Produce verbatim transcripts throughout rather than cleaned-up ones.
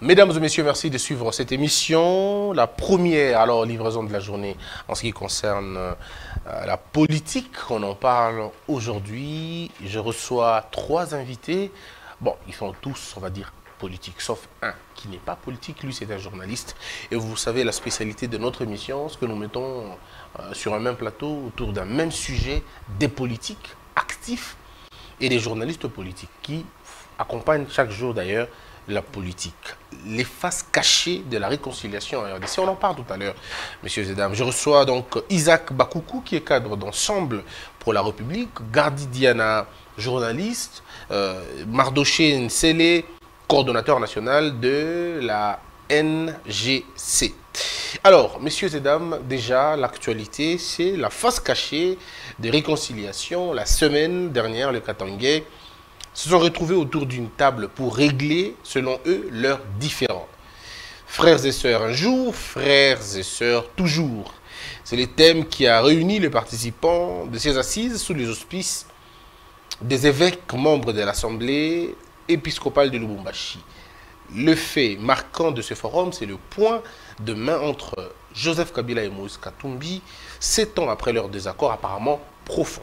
Mesdames et messieurs, merci de suivre cette émission. La première alors livraison de la journée en ce qui concerne euh, la politique. On en parle aujourd'hui. Je reçois trois invités. Bon, ils sont tous, on va dire, politiques, sauf un qui n'est pas politique. Lui, c'est un journaliste. Et vous savez, la spécialité de notre émission, ce que nous mettons euh, sur un même plateau, autour d'un même sujet, des politiques actifs et des journalistes politiques qui accompagnent chaque jour d'ailleurs la politique. Les faces cachées de la réconciliation en R D C, on en parle tout à l'heure, messieurs et dames. Je reçois donc Isaac Bakoukou, qui est cadre d'Ensemble pour la République, Gardi Diana, journaliste, euh, Mardoché Nsele, coordonnateur national de la N G C. Alors, messieurs et dames, déjà, l'actualité, c'est la face cachée des réconciliations. La semaine dernière, les Katangais se sont retrouvés autour d'une table pour régler, selon eux, leurs différends. Frères et sœurs un jour, frères et sœurs toujours. C'est le thème qui a réuni les participants de ces assises sous les auspices des évêques membres de l'Assemblée épiscopale de Lubumbashi. Le fait marquant de ce forum, c'est le point de main entre Joseph Kabila et Moïse Katumbi, sept ans après leur désaccord apparemment profond.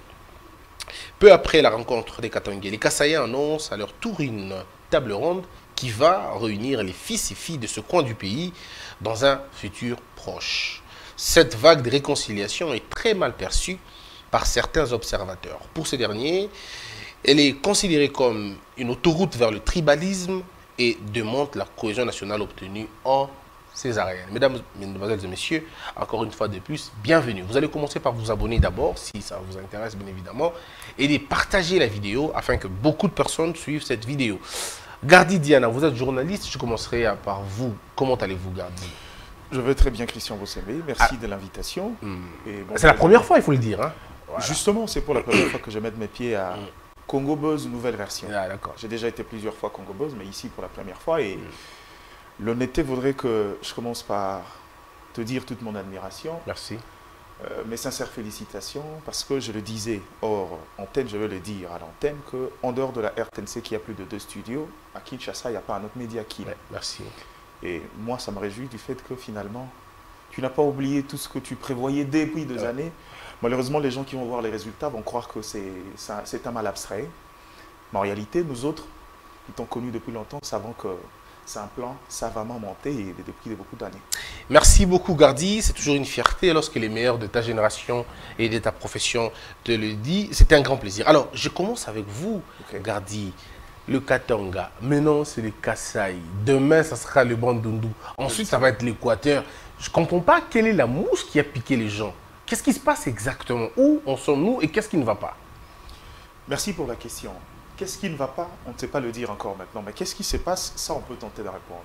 Peu après la rencontre des Katangais, les Kassaïens annoncent à leur tour une table ronde qui va réunir les fils et filles de ce coin du pays dans un futur proche. Cette vague de réconciliation est très mal perçue par certains observateurs. Pour ces derniers, elle est considérée comme une autoroute vers le tribalisme et démontre la cohésion nationale obtenue en césarienne. Mesdames, mesdemoiselles et messieurs, encore une fois de plus, bienvenue. Vous allez commencer par vous abonner d'abord, si ça vous intéresse bien évidemment, et de partager la vidéo afin que beaucoup de personnes suivent cette vidéo. Gardi Diana, vous êtes journaliste, je commencerai par vous. Comment allez-vous, Gardi? Je vais très bien, Christian Bossembé. Merci ah. de l'invitation. Mmh. Bon, c'est la première fois, il faut le dire. Hein? Voilà. Justement, c'est pour la première fois que je mets mes pieds à mmh. Congo Buzz, nouvelle version. Ah, j'ai déjà été plusieurs fois Congo Buzz, mais ici pour la première fois. Et mmh. l'honnêteté voudrait que je commence par te dire toute mon admiration. Merci. Euh, mes sincères félicitations, parce que je le disais hors antenne, je veux le dire à l'antenne, qu'en dehors de la R T N C qui a plus de deux studios, à Kinshasa, il n'y a pas un autre média qui l'est. Ouais, merci. Et moi, ça me réjouit du fait que finalement, tu n'as pas oublié tout ce que tu prévoyais depuis deux ouais. années. Malheureusement, les gens qui vont voir les résultats vont croire que c'est un mal abstrait. Mais en réalité, nous autres, qui t'ont connu depuis longtemps, savons que c'est un plan savamment monté et depuis beaucoup d'années. Merci beaucoup, Gardi. C'est toujours une fierté lorsque les meilleurs de ta génération et de ta profession te le disent. C'était un grand plaisir. Alors, je commence avec vous, okay. Gardi. Le Katanga. Maintenant, c'est le Kasaï. Demain, ça sera le Bandundu. Ensuite, ça va être l'Équateur. Je ne comprends pas quelle est la mouche qui a piqué les gens. Qu'est-ce qui se passe exactement? Où en sommes-nous et qu'est-ce qui ne va pas? Merci pour la question. Qu'est-ce qui ne va pas? On ne sait pas le dire encore maintenant, mais qu'est-ce qui se passe? Ça, on peut tenter de répondre.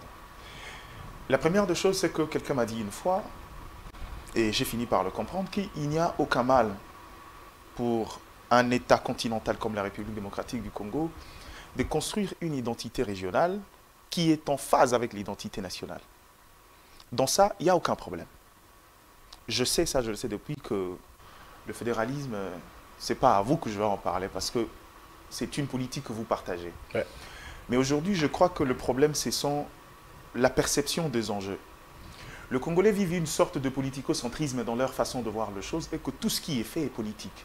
La première des choses, c'est que quelqu'un m'a dit une fois, et j'ai fini par le comprendre, qu'il n'y a aucun mal pour un État continental comme la République démocratique du Congo de construire une identité régionale qui est en phase avec l'identité nationale. Dans ça, il n'y a aucun problème. Je sais ça, je le sais depuis que le fédéralisme, ce n'est pas à vous que je vais en parler, parce que c'est une politique que vous partagez. Ouais. Mais aujourd'hui, je crois que le problème, c'est la perception des enjeux. Le Congolais vit une sorte de politico-centrisme dans leur façon de voir les choses et que tout ce qui est fait est politique.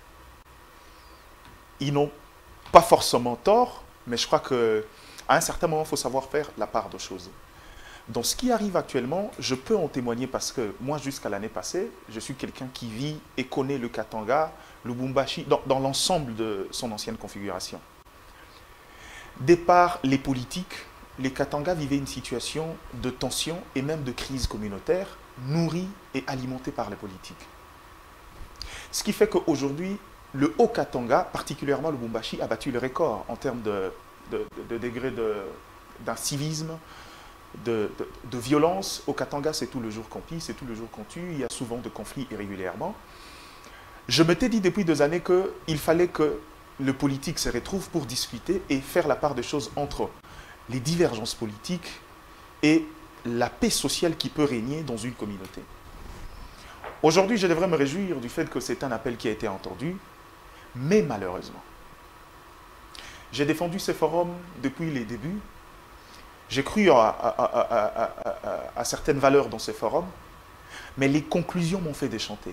Ils n'ont pas forcément tort, mais je crois qu'à un certain moment, il faut savoir faire la part des choses. Dans ce qui arrive actuellement, je peux en témoigner parce que moi, jusqu'à l'année passée, je suis quelqu'un qui vit et connaît le Katanga, le Lubumbashi, dans, dans l'ensemble de son ancienne configuration. Départ les politiques, les Katanga vivaient une situation de tension et même de crise communautaire, nourrie et alimentée par les politiques. Ce qui fait qu'aujourd'hui, le Haut-Katanga, particulièrement le Lubumbashi, a battu le record en termes de, de, de, de degré d'incivisme, de, de, de violence. Au Katanga, c'est tout le jour qu'on pille, c'est tout le jour qu'on tue, il y a souvent de conflits irrégulièrement. Je m'étais dit depuis deux années qu'il fallait que le politique se retrouve pour discuter et faire la part des choses entre les divergences politiques et la paix sociale qui peut régner dans une communauté. Aujourd'hui, je devrais me réjouir du fait que c'est un appel qui a été entendu, mais malheureusement, j'ai défendu ces forums depuis les débuts J'ai cru à, à, à, à, à, à certaines valeurs dans ces forums, mais les conclusions m'ont fait déchanter.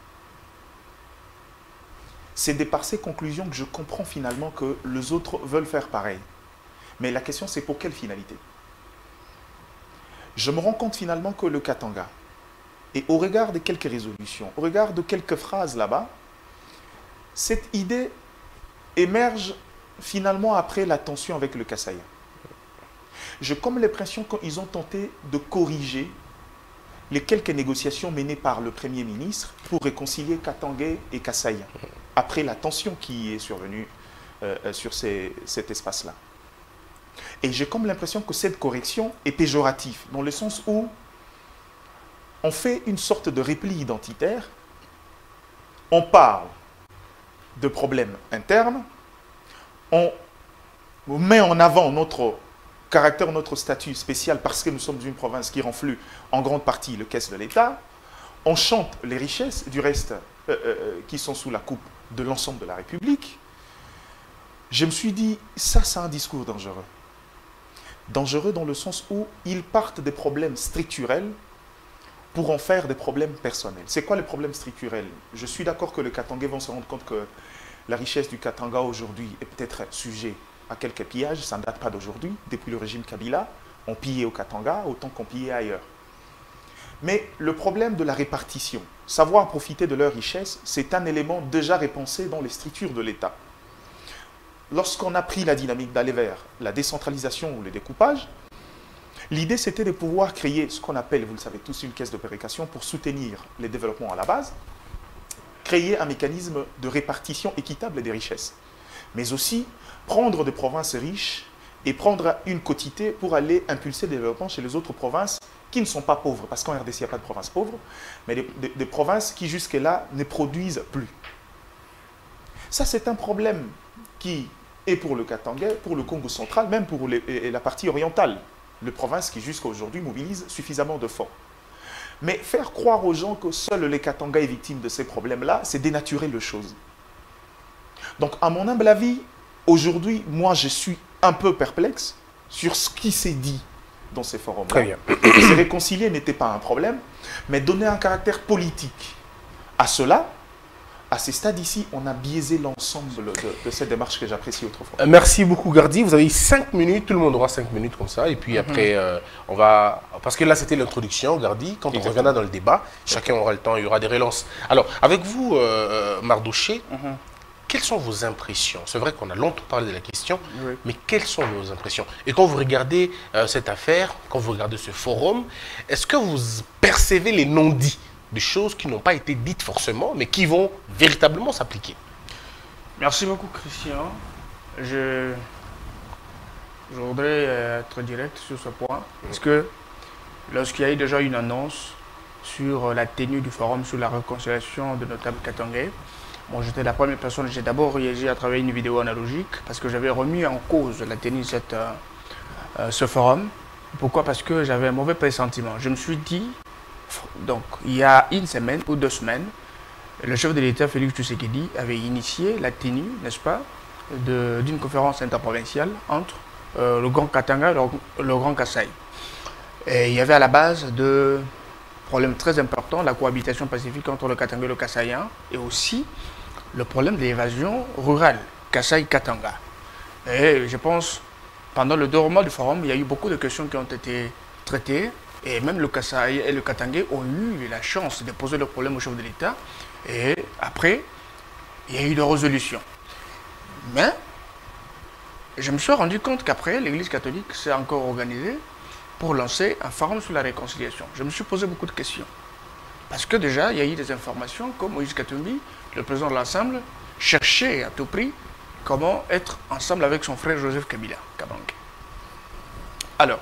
C'est de par ces conclusions que je comprends finalement que les autres veulent faire pareil. Mais la question, c'est pour quelle finalité? Je me rends compte finalement que le Katanga, et au regard de quelques résolutions, au regard de quelques phrases là-bas, cette idée émerge finalement après la tension avec le Kasaïa. J'ai comme l'impression qu'ils ont tenté de corriger les quelques négociations menées par le Premier ministre pour réconcilier Katanga et Kasaïa, après la tension qui est survenue euh, sur ces, cet espace-là. Et j'ai comme l'impression que cette correction est péjorative, dans le sens où on fait une sorte de repli identitaire, on parle de problèmes internes, on met en avant notre caractère, notre statut spécial parce que nous sommes une province qui renflue en grande partie le caisse de l'État, on chante les richesses du reste euh, euh, qui sont sous la coupe de l'ensemble de la République. Je me suis dit, ça c'est un discours dangereux. Dangereux dans le sens où ils partent des problèmes structurels pour en faire des problèmes personnels. C'est quoi les problèmes structurels? Je suis d'accord que les Katangais vont se rendre compte que la richesse du Katanga aujourd'hui est peut-être sujet à quelques pillages, ça ne date pas d'aujourd'hui. Depuis le régime Kabila, on pillait au Katanga autant qu'on pillait ailleurs. Mais le problème de la répartition, savoir profiter de leur richesse, c'est un élément déjà repensé dans les structures de l'État. Lorsqu'on a pris la dynamique d'aller vers la décentralisation ou le découpage, l'idée c'était de pouvoir créer ce qu'on appelle, vous le savez tous, une caisse de péréquation pour soutenir les développements à la base, créer un mécanisme de répartition équitable des richesses, mais aussi prendre des provinces riches et prendre une quotité pour aller impulser des développements chez les autres provinces qui ne sont pas pauvres, parce qu'en R D C, il n'y a pas de provinces pauvres, mais des, des, des provinces qui jusque-là ne produisent plus. Ça, c'est un problème qui est pour le Katanga, pour le Congo central, même pour les, et la partie orientale, les provinces qui jusqu'à aujourd'hui mobilisent suffisamment de fonds. Mais faire croire aux gens que seul les Katanga est victime de ces problèmes-là, c'est dénaturer les choses. Donc, à mon humble avis, aujourd'hui, moi, je suis un peu perplexe sur ce qui s'est dit dans ces forums-là. Très bien. Se réconcilier n'était pas un problème, mais donner un caractère politique à cela, à ces stades ici, on a biaisé l'ensemble de, de cette démarche que j'apprécie autrefois. Euh, merci beaucoup, Gardi. Vous avez eu cinq minutes, tout le monde aura cinq minutes comme ça. Et puis mm-hmm. après, euh, on va... Parce que là, c'était l'introduction, Gardi. Quand Exactement. on reviendra dans le débat, chacun aura le temps, il y aura des relances. Alors, avec vous, euh, Mardouché, mm-hmm. quelles sont vos impressions? C'est vrai qu'on a longtemps parlé de la question, oui. mais quelles sont vos impressions? Et quand vous regardez euh, cette affaire, quand vous regardez ce forum, est-ce que vous percevez les non-dits de choses qui n'ont pas été dites forcément, mais qui vont véritablement s'appliquer? Merci beaucoup, Christian. Je, je voudrais être direct sur ce point, parce que lorsqu'il y a eu déjà une annonce sur la tenue du forum sur la réconciliation de notables katangais, bon, j'étais la première personne, j'ai d'abord réagi à travers une vidéo analogique, parce que j'avais remis en cause la tenue de cette, euh, euh, ce forum. Pourquoi? Parce que j'avais un mauvais pressentiment. Je me suis dit, donc, il y a une semaine ou deux semaines, le chef de l'État, Félix Tshisekedi, avait initié la tenue, n'est-ce pas, d'une conférence interprovinciale entre euh, le Grand Katanga et le, le Grand Kasaï. Et il y avait à la base de problèmes très importants, la cohabitation pacifique entre le Katanga et le Kasaïen, et aussi le problème de l'évasion rurale, Kasaï-Katanga. Et je pense, pendant le déroulement du forum, il y a eu beaucoup de questions qui ont été traitées. Et même le Kasaï et le Katanga ont eu la chance de poser le problème au chef de l'État. Et après, il y a eu des résolutions. Mais, je me suis rendu compte qu'après, l'Église catholique s'est encore organisée pour lancer un forum sur la réconciliation. Je me suis posé beaucoup de questions. Parce que déjà, il y a eu des informations comme Moïse Katumbi, le président de l'Assemblée, cherchait à tout prix comment être ensemble avec son frère Joseph Kabila, Kabange. Alors,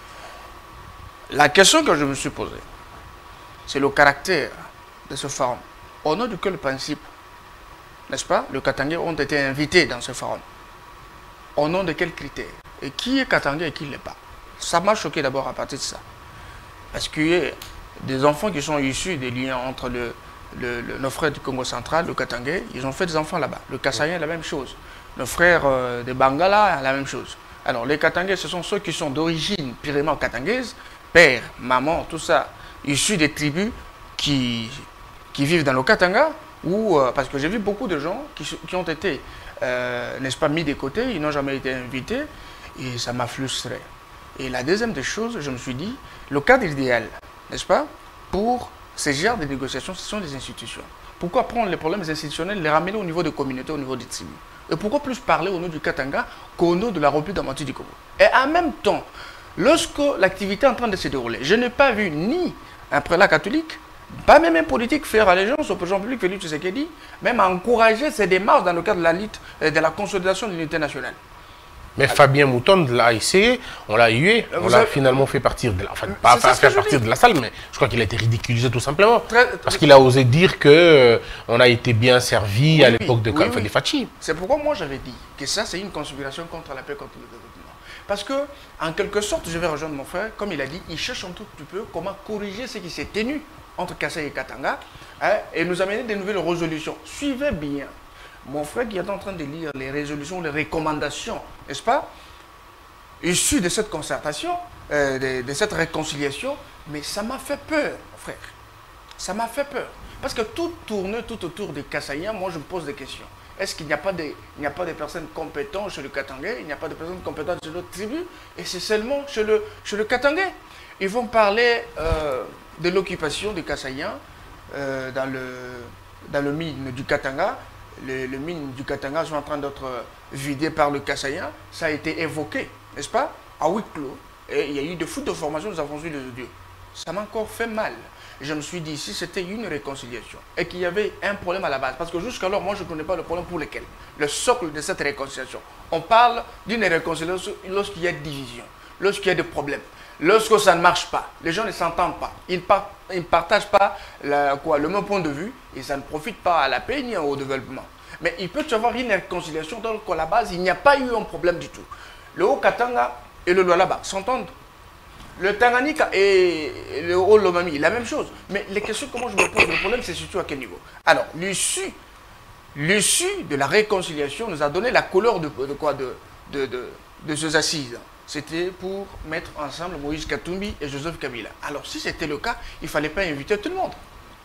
la question que je me suis posée, c'est le caractère de ce forum. Au nom de quel principe, n'est-ce pas, les Katangais ont été invités dans ce forum? Au nom de quels critères? Et qui est Katangais et qui ne l'est pas? Ça m'a choqué d'abord à partir de ça. Parce qu'il y a des enfants qui sont issus des liens entre le, le, le, nos frères du Congo central, le Katangais, ils ont fait des enfants là-bas. Le Kassaïen, la même chose. Nos frères euh, de Bangala, la même chose. Alors, les Katangais, ce sont ceux qui sont d'origine purement katangaise, père, maman, tout ça, issus des tribus qui, qui vivent dans le Katanga, ou euh, parce que j'ai vu beaucoup de gens qui, qui ont été, euh, n'est-ce pas, mis de côté, ils n'ont jamais été invités, et ça m'a frustré. Et la deuxième des choses, je me suis dit, le cadre idéal, n'est-ce pas, pour ces genres de négociations, ce sont les institutions. Pourquoi prendre les problèmes institutionnels, les ramener au niveau des communautés, au niveau des tribus? Et pourquoi plus parler au nom du Katanga qu'au nom de la République démocratique du Congo? Et en même temps, lorsque l'activité est en train de se dérouler, je n'ai pas vu ni un prélat catholique, pas même un politique faire allégeance au président public Félix Tshisekedi, même encourager ces démarches dans le cadre de la lutte et de la consolidation de l'unité nationale. Mais ah, Fabien Mouton l'a essayé, on l'a hué, on l'a avez... finalement fait partir de la... Enfin, pas, pas faire partir de la salle, mais je crois qu'il a été ridiculisé tout simplement. Très, très... Parce qu'il a osé dire qu'on euh, a été bien servi oui, à l'époque oui, de oui, oui. Fachi. C'est pourquoi moi j'avais dit que ça c'est une conspiration contre la paix, contre le développement. Parce que, en quelque sorte, je vais rejoindre mon frère, comme il a dit, il cherche un tout petit peu comment corriger ce qui s'est tenu entre Kasaï et Katanga hein, et nous amener des nouvelles résolutions. Suivez bien. Mon frère qui est en train de lire les résolutions, les recommandations, n'est-ce pas, issues de cette concertation, euh, de, de cette réconciliation, mais ça m'a fait peur, mon frère. Ça m'a fait peur. Parce que tout tourne tout autour des Kasaïens, moi je me pose des questions. Est-ce qu'il n'y a pas de, il n'y a pas de personnes compétentes chez le Katangais, il n'y a pas de personnes compétentes chez d'autres tribus, et c'est seulement chez le, chez le Katangais. Ils vont parler euh, de l'occupation des Kasaïens euh, dans, le, dans le mine du Katanga. Les, les mines du Katanga sont en train d'être vidées par le Kasaïen. Ça a été évoqué, n'est-ce pas, à huis clos. Et il y a eu de foutes de formation, nous avons vu les audios. Ça m'a encore fait mal. Je me suis dit, si c'était une réconciliation et qu'il y avait un problème à la base, parce que jusqu'alors, moi, je ne connais pas le problème pour lequel. Le socle de cette réconciliation. On parle d'une réconciliation lorsqu'il y a division, lorsqu'il y a des problèmes, lorsque ça ne marche pas. Les gens ne s'entendent pas. Ils ne partagent pas la, quoi, le même point de vue et ça ne profite pas à la paix ni au développement. Mais il peut y avoir une réconciliation dans laquelle, à la base, il n'y a pas eu un problème du tout. Le Haut-Katanga et le Lualaba s'entendent. Le Tanganyika et le Haut-Lomami, la même chose. Mais les questions, comment je me pose, le problème, c'est surtout à quel niveau. Alors, l'issue, l'issue de la réconciliation nous a donné la couleur de, de quoi de, de, de, de ces assises. C'était pour mettre ensemble Moïse Katumbi et Joseph Kabila. Alors, si c'était le cas, il ne fallait pas inviter tout le monde.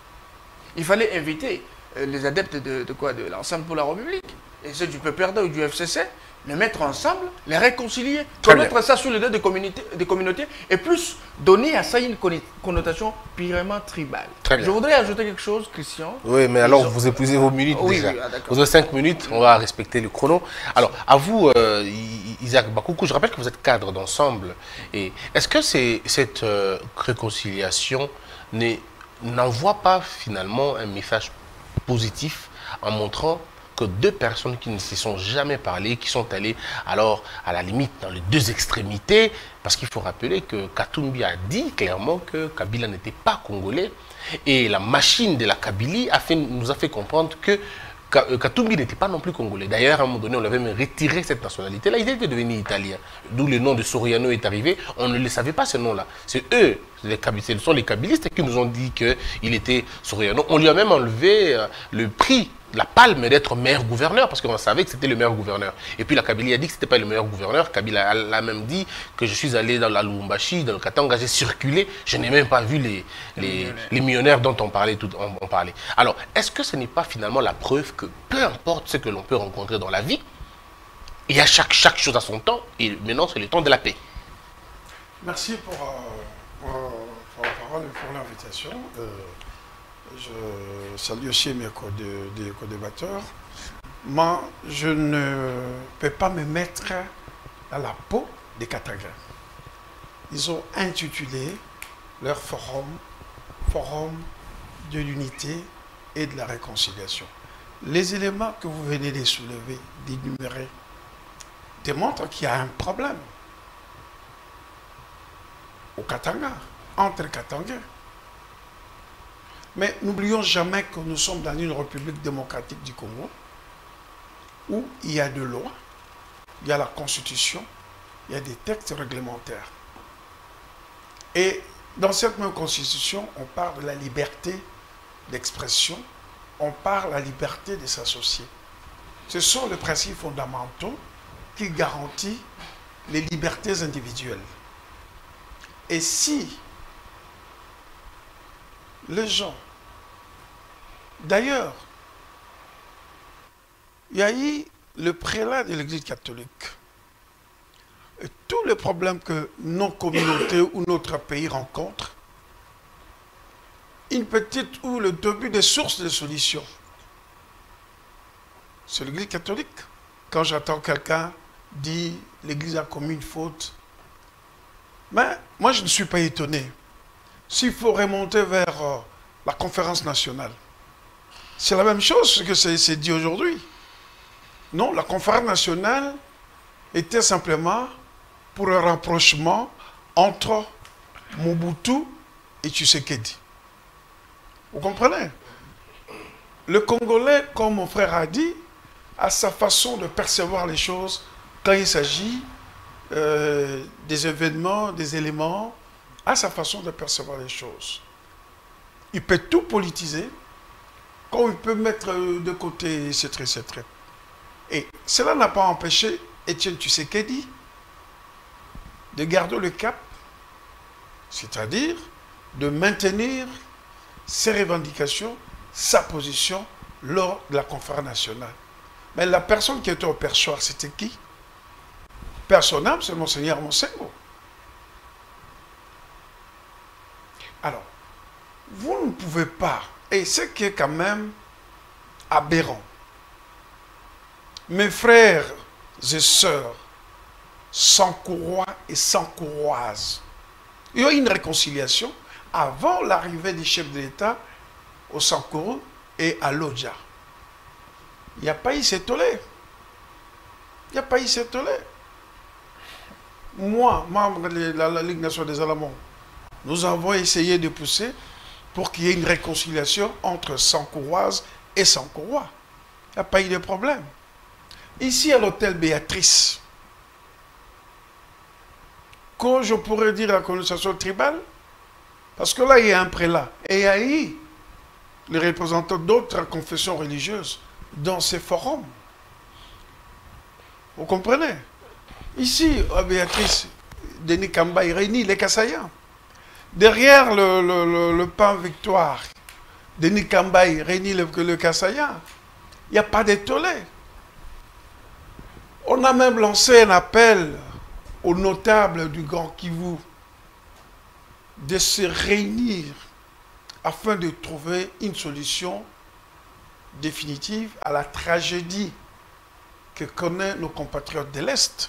Il fallait inviter euh, les adeptes de, de quoi, de l'ensemble pour la République, et ceux du P P R D ou du F C C, les mettre ensemble, les réconcilier, mettre ça sur le dos des communautés, des communautés et plus donner à ça une connotation purement tribale. Je voudrais ajouter quelque chose, Christian. Oui, mais alors vous épuisez vos minutes oui, déjà. Oui, ah, vous avez cinq minutes, on va respecter le chrono. Alors, à vous, euh, Isaac Bakoukou, je rappelle que vous êtes cadre d'ensemble. Est-ce que cette euh, réconciliation n'envoie pas finalement un message positif en montrant que deux personnes qui ne se sont jamais parlé, qui sont allées alors à la limite dans les deux extrémités, parce qu'il faut rappeler que Katumbi a dit clairement que Kabila n'était pas congolais, et la machine de la Kabylie a fait, nous a fait comprendre que Katumbi n'était pas non plus congolais. D'ailleurs, à un moment donné, on avait même retiré cette nationalité-là. Il était devenu italien. D'où le nom de Soriano est arrivé. On ne le savait pas, ce nom-là. C'est eux, les ce sont les kabylistes qui nous ont dit qu'il était Soriano. On lui a même enlevé euh, le prix, la palme d'être meilleur gouverneur, parce qu'on savait que c'était le meilleur gouverneur. Et puis la Kabylie a dit que ce n'était pas le meilleur gouverneur. Kabila a même dit que je suis allé dans la Lubumbashi, dans le Katanga, j'ai circulé, je n'ai même pas vu les, les, les millionnaires dont on parlait, tout, on, on parlait. Alors, est-ce que ce n'est pas finalement la preuve que peu importe ce que l'on peut rencontrer dans la vie, il y a chaque, chaque chose à son temps, et maintenant c'est le temps de la paix. Merci pour, euh, pour, pour la parole et pour l'invitation. Euh, Je salue aussi mes co-débatteurs. Moi, je ne peux pas me mettre dans la peau des Katangais. Ils ont intitulé leur forum Forum de l'unité et de la réconciliation. Les éléments que vous venez de soulever, d'énumérer, démontrent qu'il y a un problème au Katanga, entre Katangais. Mais n'oublions jamais que nous sommes dans une République démocratique du Congo où il y a de lois, il y a la Constitution, il y a des textes réglementaires. Et dans cette même Constitution, on parle de la liberté d'expression, on parle de la liberté de s'associer. Ce sont les principes fondamentaux qui garantissent les libertés individuelles. Et si les gens, d'ailleurs, il y a eu le prélat de l'Église catholique. Et tous les problèmes que nos communautés ou notre pays rencontrent, une petite ou le début des sources de solutions, c'est l'Église catholique. Quand j'entends quelqu'un dire l'Église a commis une faute, mais moi je ne suis pas étonné. S'il faut remonter vers euh, la conférence nationale, c'est la même chose que c'est dit aujourd'hui. Non, la conférence nationale était simplement pour un rapprochement entre Mobutu et Tshisekedi. Vous comprenez? Le Congolais, comme mon frère a dit, a sa façon de percevoir les choses quand il s'agit euh, des événements, des éléments, a sa façon de percevoir les choses. Il peut tout politiser, comme il peut mettre de côté, et cetera, et cetera. Et cela n'a pas empêché Étienne Tshisekedi de garder le cap, c'est-à-dire de maintenir ses revendications, sa position lors de la conférence nationale. Mais la personne qui était au perchoir, c'était qui? Personne, c'est Monseigneur Monsengo. Alors, vous ne pouvez pas, et ce qui est quand même aberrant, mes frères et sœurs, Sankourois et Sankouroises, il y a eu une réconciliation avant l'arrivée des chefs de l'État au Sankourou et à l'Odja. Il n'y a pas eu cet tollé. Il n'y a pas eu cet tollé. Moi, membre de la, la Ligue nationale des Alamans, nous avons essayé de pousser pour qu'il y ait une réconciliation entre Sankouroises et Sankourois. Il n'y a pas eu de problème. Ici, à l'hôtel Béatrice, quand je pourrais dire la connotation tribale, parce que là, il y a un prélat, et il y a eu les représentants d'autres confessions religieuses dans ces forums. Vous comprenez? Ici, à Béatrice, Denis Kamba, il réunit les Kassayans. Derrière le, le, le, le pain Victoire, Denis Kamba, il réunit le, le Kassayan. Il n'y a pas de tollé. On a même lancé un appel aux notables du Grand Kivu de se réunir afin de trouver une solution définitive à la tragédie que connaissent nos compatriotes de l'Est.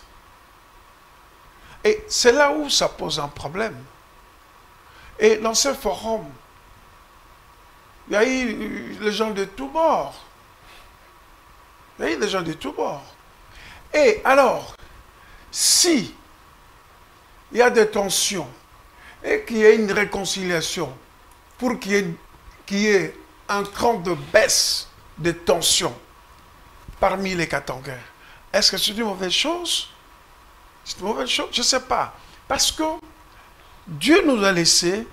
Et c'est là où ça pose un problème. Et dans ce forum, il y a eu les gens de tous bords. Il y a eu des gens de tous bords. Et alors, si il y a des tensions et qu'il y ait une réconciliation pour qu'il y ait, qu'il y ait un cran de baisse des tensions parmi les Katangais, est-ce que c'est une mauvaise chose? C'est une mauvaise chose? Je ne sais pas. Parce que Dieu nous a laissé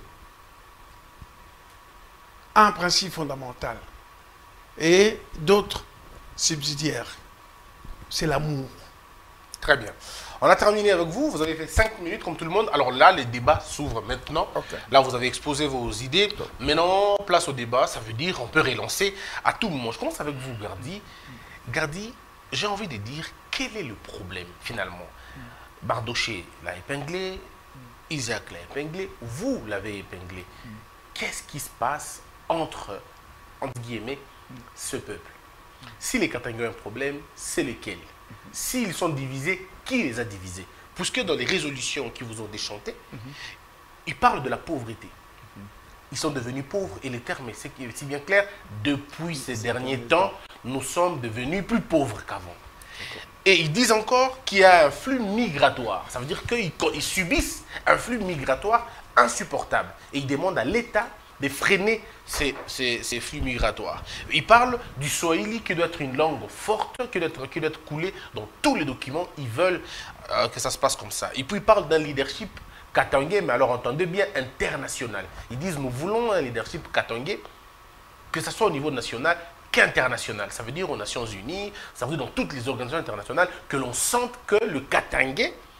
un principe fondamental et d'autres subsidiaires. C'est l'amour. Très bien. On a terminé avec vous. Vous avez fait cinq minutes comme tout le monde. Alors là, les débats s'ouvrent maintenant. Okay. Là, vous avez exposé vos idées. Okay. Maintenant, place au débat. Ça veut dire qu'on peut relancer à tout moment. Je commence avec vous, Gardi. Gardi, j'ai envie de dire, quel est le problème finalement? Bardoché l'a épinglé, Isaac l'a épinglé, vous l'avez épinglé. Qu'est-ce qui se passe entre, entre guillemets, ce peuple? Si les Katangais ont un problème, c'est lesquels? S'ils sont divisés, qui les a divisés? Puisque dans les résolutions qui vous ont déchantées, mm-hmm. ils parlent de la pauvreté. Mm-hmm. Ils sont devenus pauvres et les termes, c'est si bien clair, depuis ces derniers temps, nous sommes devenus plus pauvres qu'avant. Et ils disent encore qu'il y a un flux migratoire. Ça veut dire qu'ils ils subissent un flux migratoire insupportable. Et ils demandent à l'État de freiner ces, ces, ces flux migratoires. Ils parlent du Swahili qui doit être une langue forte, qui doit être, qui doit être coulée dans tous les documents. Ils veulent euh, que ça se passe comme ça. Et puis ils parlent d'un leadership katangais, mais alors entendez bien, international. Ils disent nous voulons un leadership katangais, que ce soit au niveau national qu'international. Ça veut dire aux Nations Unies, ça veut dire dans toutes les organisations internationales, que l'on sente que le Katangais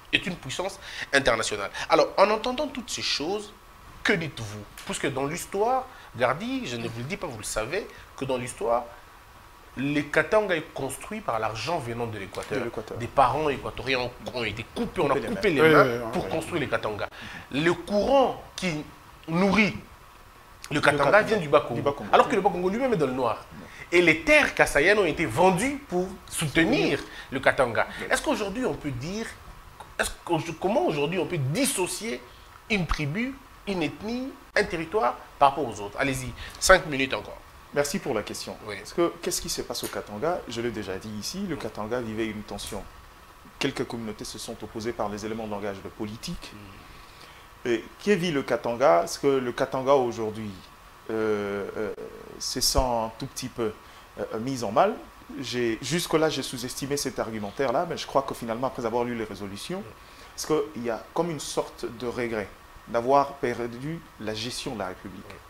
est une puissance internationale. Alors, en entendant toutes ces choses, que dites-vous? Puisque dans l'histoire, Gardi, je ne vous le dis pas, vous le savez, que dans l'histoire, les Katanga est construit par l'argent venant de l'Équateur. Des parents équatoriens ont, ont été coupés, on a coupé les mains, les mains pour oui, construire oui. les Katanga. Le courant qui nourrit le Katanga le vient du Bas-Congo, Bas alors que le Bas-Congo lui-même est dans le noir. Et les terres kassayennes ont été vendues pour soutenir le Katanga. Est-ce qu'aujourd'hui on peut dire, est-ce que, comment aujourd'hui on peut dissocier une tribu, une ethnie, un territoire par rapport aux autres? Allez-y, cinq minutes encore. Merci pour la question. Oui. Parce que qu'est-ce qui se passe au Katanga? Je l'ai déjà dit ici, le Katanga vivait une tension. Quelques communautés se sont opposées par les éléments de langage de politique. Mm. Et qui vit le Katanga? Parce que le Katanga aujourd'hui euh, euh, se sent un tout petit peu euh, mis en mal. Jusque-là, j'ai sous-estimé cet argumentaire-là, mais je crois que finalement, après avoir lu les résolutions, parce qu'il y a comme une sorte de regret d'avoir perdu la gestion de la République. Mm.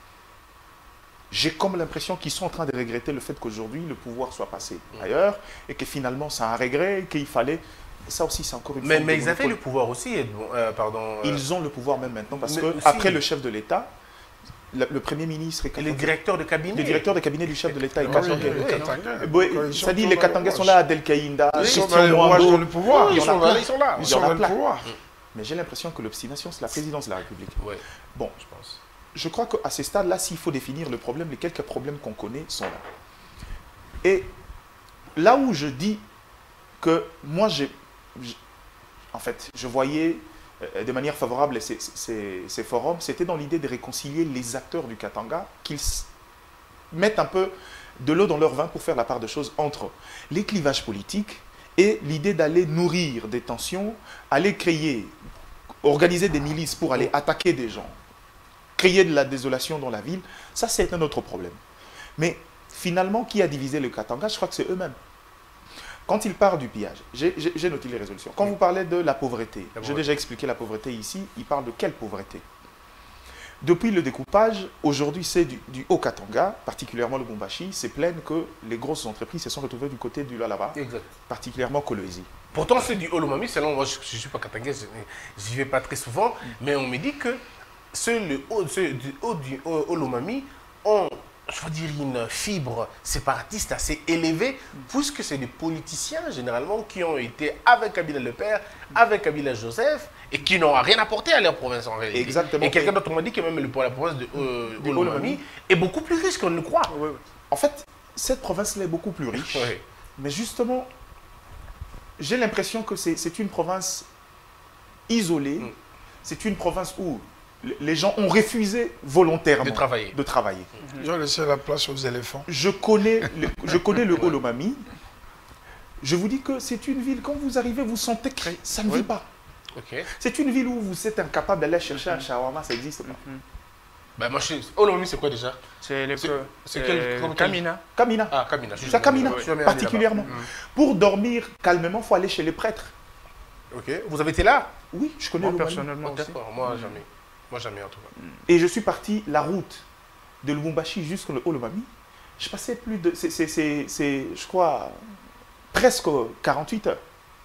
J'ai comme l'impression qu'ils sont en train de regretter le fait qu'aujourd'hui, le pouvoir soit passé mmh. ailleurs et que finalement, c'est un regret, qu'il fallait... Ça aussi, c'est encore une Mais, mais ils avaient le pouvoir aussi, euh, pardon... Euh... Ils ont le pouvoir même maintenant parce qu'après le chef de l'État, le, le Premier ministre... Et le directeur de cabinet Le directeur de cabinet du chef de l'État est oui, Katanga. Oui, ça dit, les Katangais sont là, Adel Kaïnda, ils sont dans le pouvoir. Ils sont là, ils sont là. Ils sont dans le pouvoir. Mais j'ai l'impression que l'obstination, c'est la présidence de la République. Oui, bon, je pense. Je crois qu'à ces stades-là, s'il faut définir le problème, les quelques problèmes qu'on connaît sont là. Et là où je dis que moi, j'ai, en fait, je voyais euh, de manière favorable ces, ces, ces forums, c'était dans l'idée de réconcilier les acteurs du Katanga, qu'ils mettent un peu de l'eau dans leur vin pour faire la part de choses entre les clivages politiques et l'idée d'aller nourrir des tensions, aller créer, organiser des milices pour aller attaquer des gens, créer de la désolation dans la ville, ça c'est un autre problème. Mais finalement, qui a divisé le Katanga? Je crois que c'est eux-mêmes. Quand ils parlent du pillage, j'ai noté les résolutions. Quand vous parlez de la pauvreté, j'ai déjà expliqué la pauvreté ici, ils parlent de quelle pauvreté? Depuis le découpage, aujourd'hui c'est du, du Haut-Katanga, particulièrement le Lubumbashi, se plaignent que les grosses entreprises se sont retrouvées du côté du Lualaba, particulièrement Kolwezi. Pourtant c'est du Olomami, selon moi je ne suis pas Katangais, je n'y vais pas très souvent, mm. mais on me dit que ceux, le haut, ceux du haut du Olomami ont, je veux dire, une fibre séparatiste assez élevée, puisque c'est des politiciens, généralement, qui ont été avec Kabila le père, avec Kabila Joseph, et qui n'ont rien apporté à leur province en réalité. Exactement. Et quelqu'un d'autre m'a dit que même le, la province de euh, Olomami est beaucoup plus riche qu'on ne le croit. Oui, oui. En fait, cette province-là est beaucoup plus riche, oui. mais justement, j'ai l'impression que c'est une province isolée, mm. c'est une province où les gens ont refusé volontairement de travailler. De travailler. Ils ont laissé la place aux éléphants. Je connais le, je connais le Olomami. Je vous dis que c'est une ville, quand vous arrivez, vous sentez que ça ne oui. vit pas. Okay. C'est une ville où vous êtes incapable d'aller chercher un shawarma, ça n'existe pas. Mm-hmm. Ben moi, je... Olomami, c'est quoi déjà? C'est les C'est quel comme Kamina. Kamina. Ah, Kamina. C'est Kamina, oui. particulièrement. Mm. Pour dormir calmement, il faut aller chez les prêtres. Ok. Vous avez été là? Oui, je connais moi, personnellement. D'accord, moi mm. jamais. Moi, jamais en tout cas. Et je suis parti la route de Lubumbashi jusqu'au Olomami. Je passais plus de... C'est, je crois, presque quarante-huit heures.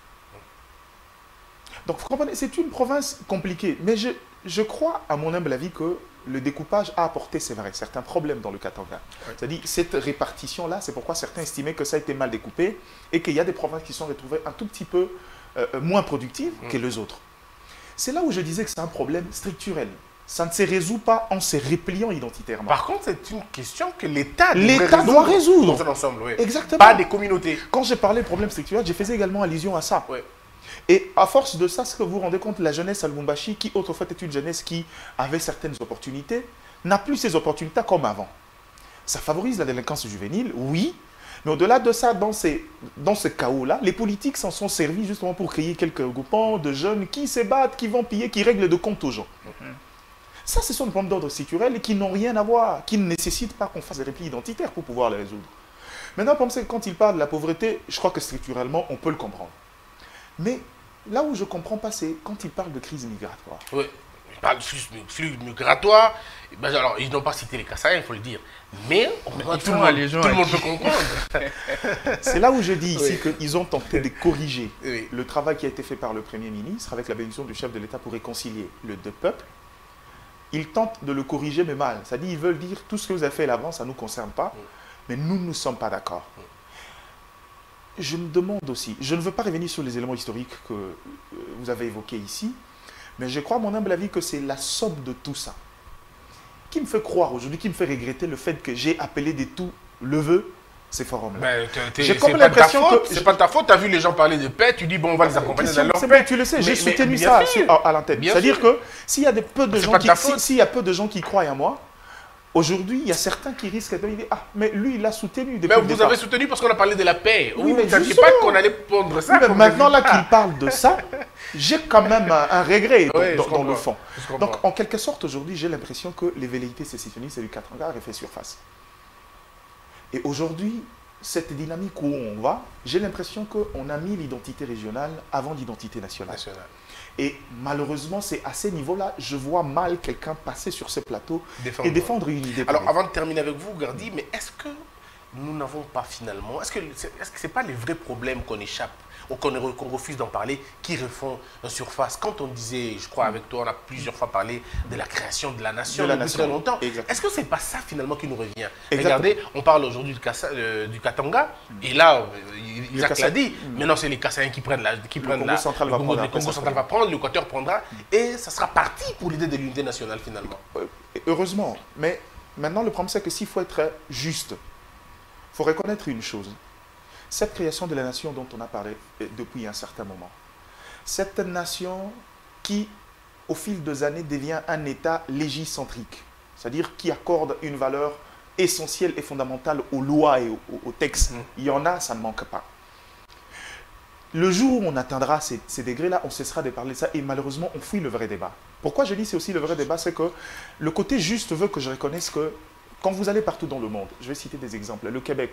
Donc, vous comprenez, c'est une province compliquée. Mais je, je crois, à mon humble avis, que le découpage a apporté, c'est vrai, certains problèmes dans le Katanga. Oui. C'est-à-dire, cette répartition-là, c'est pourquoi certains estimaient que ça a été mal découpé et qu'il y a des provinces qui sont retrouvées un tout petit peu euh, moins productives mmh. que les autres. C'est là où je disais que c'est un problème structurel. Ça ne se résout pas en se repliant identitairement. Par contre, c'est une question que l'État doit résoudre. Dans un ensemble, oui. Exactement. Pas des communautés. Quand j'ai parlé de problème structurel, je faisais également allusion à ça. Oui. Et à force de ça, ce que vous vous rendez compte, la jeunesse à Lubumbashi, qui autrefois était une jeunesse qui avait certaines opportunités, n'a plus ces opportunités comme avant. Ça favorise la délinquance juvénile, oui. Mais au-delà de ça, dans, ces, dans ce chaos-là, les politiques s'en sont servis justement pour créer quelques groupements de jeunes qui se battent, qui vont piller, qui règlent de comptes aux gens. Mm-hmm. Ça, ce sont des problèmes d'ordre structurel et qui n'ont rien à voir, qui ne nécessitent pas qu'on fasse des replis identitaires pour pouvoir les résoudre. Maintenant, quand il parle de la pauvreté, je crois que structurellement, on peut le comprendre. Mais là où je ne comprends pas, c'est quand il parle de crise migratoire. Oui. parle de flux, flux migratoires. Ben, alors, ils n'ont pas cité les Kassaïens, il faut le dire. Mais, Mais tout, tout, le monde, les gens tout le monde qui... peut comprendre. C'est là où je dis ici Oui. qu'ils ont tenté de corriger Oui. le travail qui a été fait par le Premier ministre avec la bénédiction du chef de l'État pour réconcilier le deux peuples. Ils tentent de le corriger, mais mal. C'est-à-dire qu'ils veulent dire tout ce que vous avez fait là-bas, ça ne nous concerne pas, mais nous ne sommes pas d'accord. Je me demande aussi, je ne veux pas revenir sur les éléments historiques que vous avez évoqués ici, mais je crois, à mon humble avis, que c'est la somme de tout ça qui me fait croire aujourd'hui, qui me fait regretter le fait que j'ai appelé de tout le vœu ces forums-là. Ben, J'ai c'est comme pas de ta l'impression faute, que- c'est pas de ta faute. Tu as vu les gens parler de paix, tu dis bon, on va les accompagner dans Question, leur c'est paix. bon, tu le sais, j'ai Mais- mais soutenu bien ça sûr. sur- à, à l'antenne. Bien C'est-à-dire sûr. que s'il y a des peu de C'est gens pas de qui, ta si- faute. s'il y a peu de gens qui croient en moi, aujourd'hui, il y a certains qui risquent de dire ah, mais lui, il l'a soutenu depuis Mais le vous départ. avez soutenu parce qu'on a parlé de la paix. Oui, Oui, mais mais tu ne justement. pas qu'on allait pondre ça. Oui, mais comme maintenant là résultat. qu'il parle de ça, j'ai quand même un, un regret dans, Oui, je dans- dans comprends. le fond. Je comprends. Donc, en quelque sorte, aujourd'hui, j'ai l'impression que les velléités sécessionnistes et du Katanga avaient fait surface. Et aujourd'hui, cette dynamique où on va, j'ai l'impression qu'on a mis l'identité régionale avant l'identité nationale. National. Et malheureusement, c'est à ces niveaux-là, je vois mal quelqu'un passer sur ce plateau Défendre. et défendre une idée. Alors, pour avant de terminer avec vous, Gardi, mais est-ce que nous n'avons pas finalement, est-ce que ce n'est -ce pas les vrais problèmes qu'on échappe ou qu'on qu'on refuse d'en parler qui refont en surface? Quand on disait, je crois avec toi, on a plusieurs fois parlé de la création de la nation De la depuis nation, très longtemps. exactement. Est-ce que c'est pas ça finalement qui nous revient? Exactement. Regardez, on parle aujourd'hui du, Kassa- euh, du Katanga, et là, euh, Isaac Kassa- l'a dit, maintenant c'est les Kassaïens qui prennent la... Qui Le prennent Congo la central le va Congo, prendre le après, Congo ça central va prendre, l'Équateur prendra, et ça sera parti pour l'idée de l'unité nationale finalement. Euh, Heureusement. Mais maintenant, le problème, c'est que s'il faut être juste, il faut reconnaître une chose. Cette création de la nation dont on a parlé euh, depuis un certain moment, cette nation qui, au fil des années, devient un État légicentrique, c'est-à-dire qui accorde une valeur essentielle et fondamentale aux lois et aux, aux textes. Mm. Il y en a, ça ne manque pas. Le jour où on atteindra ces, ces degrés-là, on cessera de parler de ça et malheureusement, on fuit le vrai débat. Pourquoi je dis c'est aussi le vrai débat, c'est que le côté juste veut que je reconnaisse que quand vous allez partout dans le monde, je vais citer des exemples, le Québec,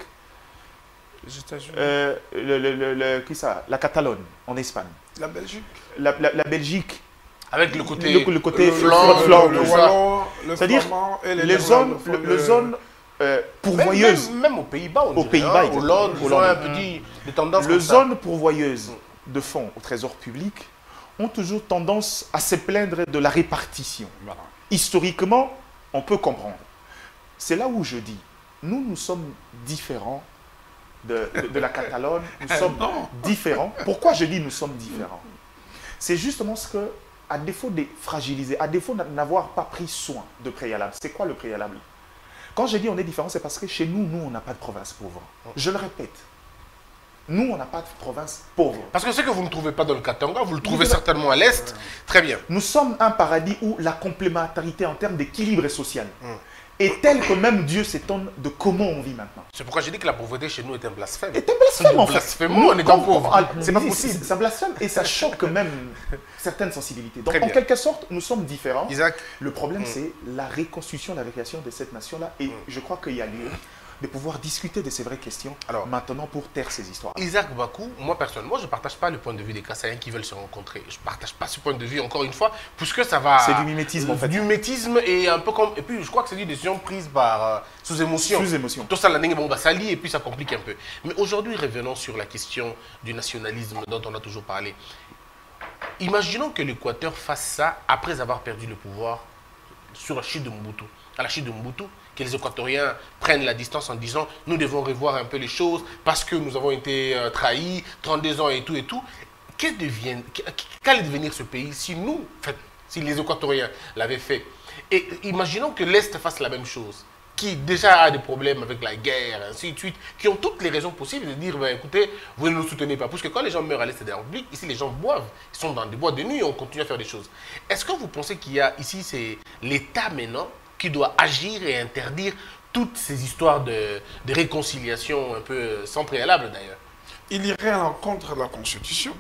Les États-Unis, euh, le, le- le- le- qui ça, la Catalogne en Espagne, la Belgique, la, la- la Belgique, Avec le côté... le, le côté le flan, flan, le, tout le ça. wallon, le C'est-à-dire flamand et les les zones, néerlandophones, le, le le- zone euh, Même, pourvoyeuse, même, même aux Pays-Bas, on Aux dirait, Pays-Bas, hein, exactement. Hollande, ils ont Hollande. un petit des tendances le comme ça. zone pourvoyeuse de fonds au trésor public ont toujours tendance à se plaindre de la répartition. Voilà. Historiquement, on peut comprendre. C'est là où je dis, nous, nous sommes différents de, de- de la Catalogne, nous sommes non. différents. Pourquoi je dis nous sommes différents? C'est justement ce que, à défaut de fragiliser, à défaut de n'avoir pas pris soin de préalable, c'est quoi le préalable? Quand je dis on est différents, c'est parce que chez nous, nous, on n'a pas de province pauvre. Je le répète. Nous, on n'a pas de province pauvre. Parce que ce que vous ne trouvez pas dans le Katanga, vous le trouvez Oui, certainement à l'Est. Très bien. Nous sommes un paradis où la complémentarité en termes d'équilibre social Mm. est telle que même Dieu s'étonne de comment on vit maintenant. C'est pourquoi j'ai dit que la pauvreté chez nous est un blasphème. C'est un blasphème en fait. Blasphémons en étant pauvre. Ah, C'est pas oui, possible. C'est un blasphème et ça choque même certaines sensibilités. Donc Très en bien. quelque sorte, nous sommes différents. Isaac, Le problème, Mm. c'est la reconstruction, la récréation de cette nation-là. Et je crois qu'il y a lieu de pouvoir discuter de ces vraies questions Alors, maintenant pour taire ces histoires. Isaac Bakou, moi personnellement, je ne partage pas le point de vue des Kassaïens qui veulent se rencontrer. Je ne partage pas ce point de vue, encore une fois, puisque ça va... C'est du mimétisme, en fait. Du mimétisme et un peu comme... Et puis, je crois que c'est une décision prise par... euh, sous émotion. Sous émotion. Tout ça, la langue, bon, bah, ça lie et puis ça complique un peu. Mais aujourd'hui, revenons sur la question du nationalisme dont on a toujours parlé. Imaginons que l'Équateur fasse ça après avoir perdu le pouvoir sur la chute de Mobutu. À la chute de Mobutu, que les Équatoriens prennent la distance en disant nous devons revoir un peu les choses parce que nous avons été euh, trahis, trente-deux ans et tout et tout. Qu'est-ce devient, qu'allait devenir ce pays si nous, en fait, si les Équatoriens l'avaient fait? Et imaginons que l'Est fasse la même chose, qui déjà a des problèmes avec la guerre, ainsi de suite, qui ont toutes les raisons possibles de dire, ben, écoutez, vous ne nous soutenez pas. Parce que quand les gens meurent à l'Est de la République, ici les gens boivent, ils sont dans des boîtes de nuit et on continue à faire des choses. Est-ce que vous pensez qu'il y a ici, c'est l'État maintenant qui doit agir et interdire toutes ces histoires de, de réconciliation un peu sans préalable d'ailleurs? Il irait à l'encontre de la Constitution.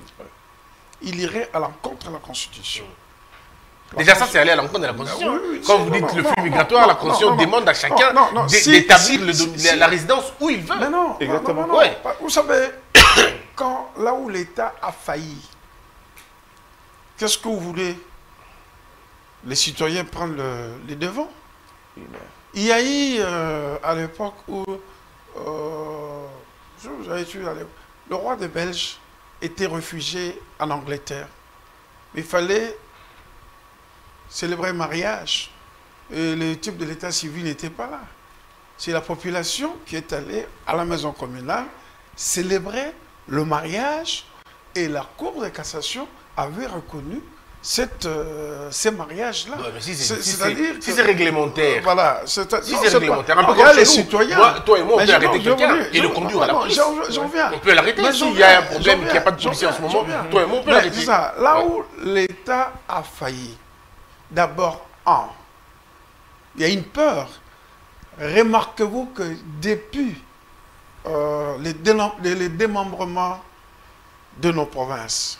Il irait à l'encontre de la Constitution. Déjà, ça, c'est aller à l'encontre de la Constitution. oui, oui, Quand c'est- vous non, dites non, le non, flux non, migratoire, non, la Constitution non, non, demande à chacun non, non, d'é- si- d'établir si- le- si- la, si- la résidence où il veut. Mais non, Exactement. non, non, non, Ouais. non. Vous savez, quand, là où l'État a failli, qu'est-ce que vous voulez? les citoyens prennent le, les devants. Il y a eu, euh, à l'époque où, euh, j'avais tué à l'époque, le roi des Belges était réfugié en Angleterre. Il fallait célébrer un mariage. Et le type de l'état civil n'était pas là. C'est la population qui est allée à la maison communale célébrer le mariage et la Cour de cassation avait reconnu cette, euh, ces mariages-là. Ouais, si c'est C'est- si c'est-à-dire si que- c'est réglementaire. Euh, voilà. C'est Si c'est réglementaire, un peu il y comme a chez les nous. citoyens. Moi, toi et moi, on Mais peut je- arrêter je quelqu'un voulais- et le je- conduire à la non, police. j'en- J'en viens. On peut l'arrêter. Mais S'il j'en y a un viens, problème, j'en qu'il n'y a pas de viens, policier en ce j'en moment, viens. toi et moi, on peut Mais l'arrêter. c'est ça. Là Ouais. où l'État a failli, d'abord, un, il y a une peur. Remarquez-vous que depuis euh, les, dénom- les- les démembrements de nos provinces,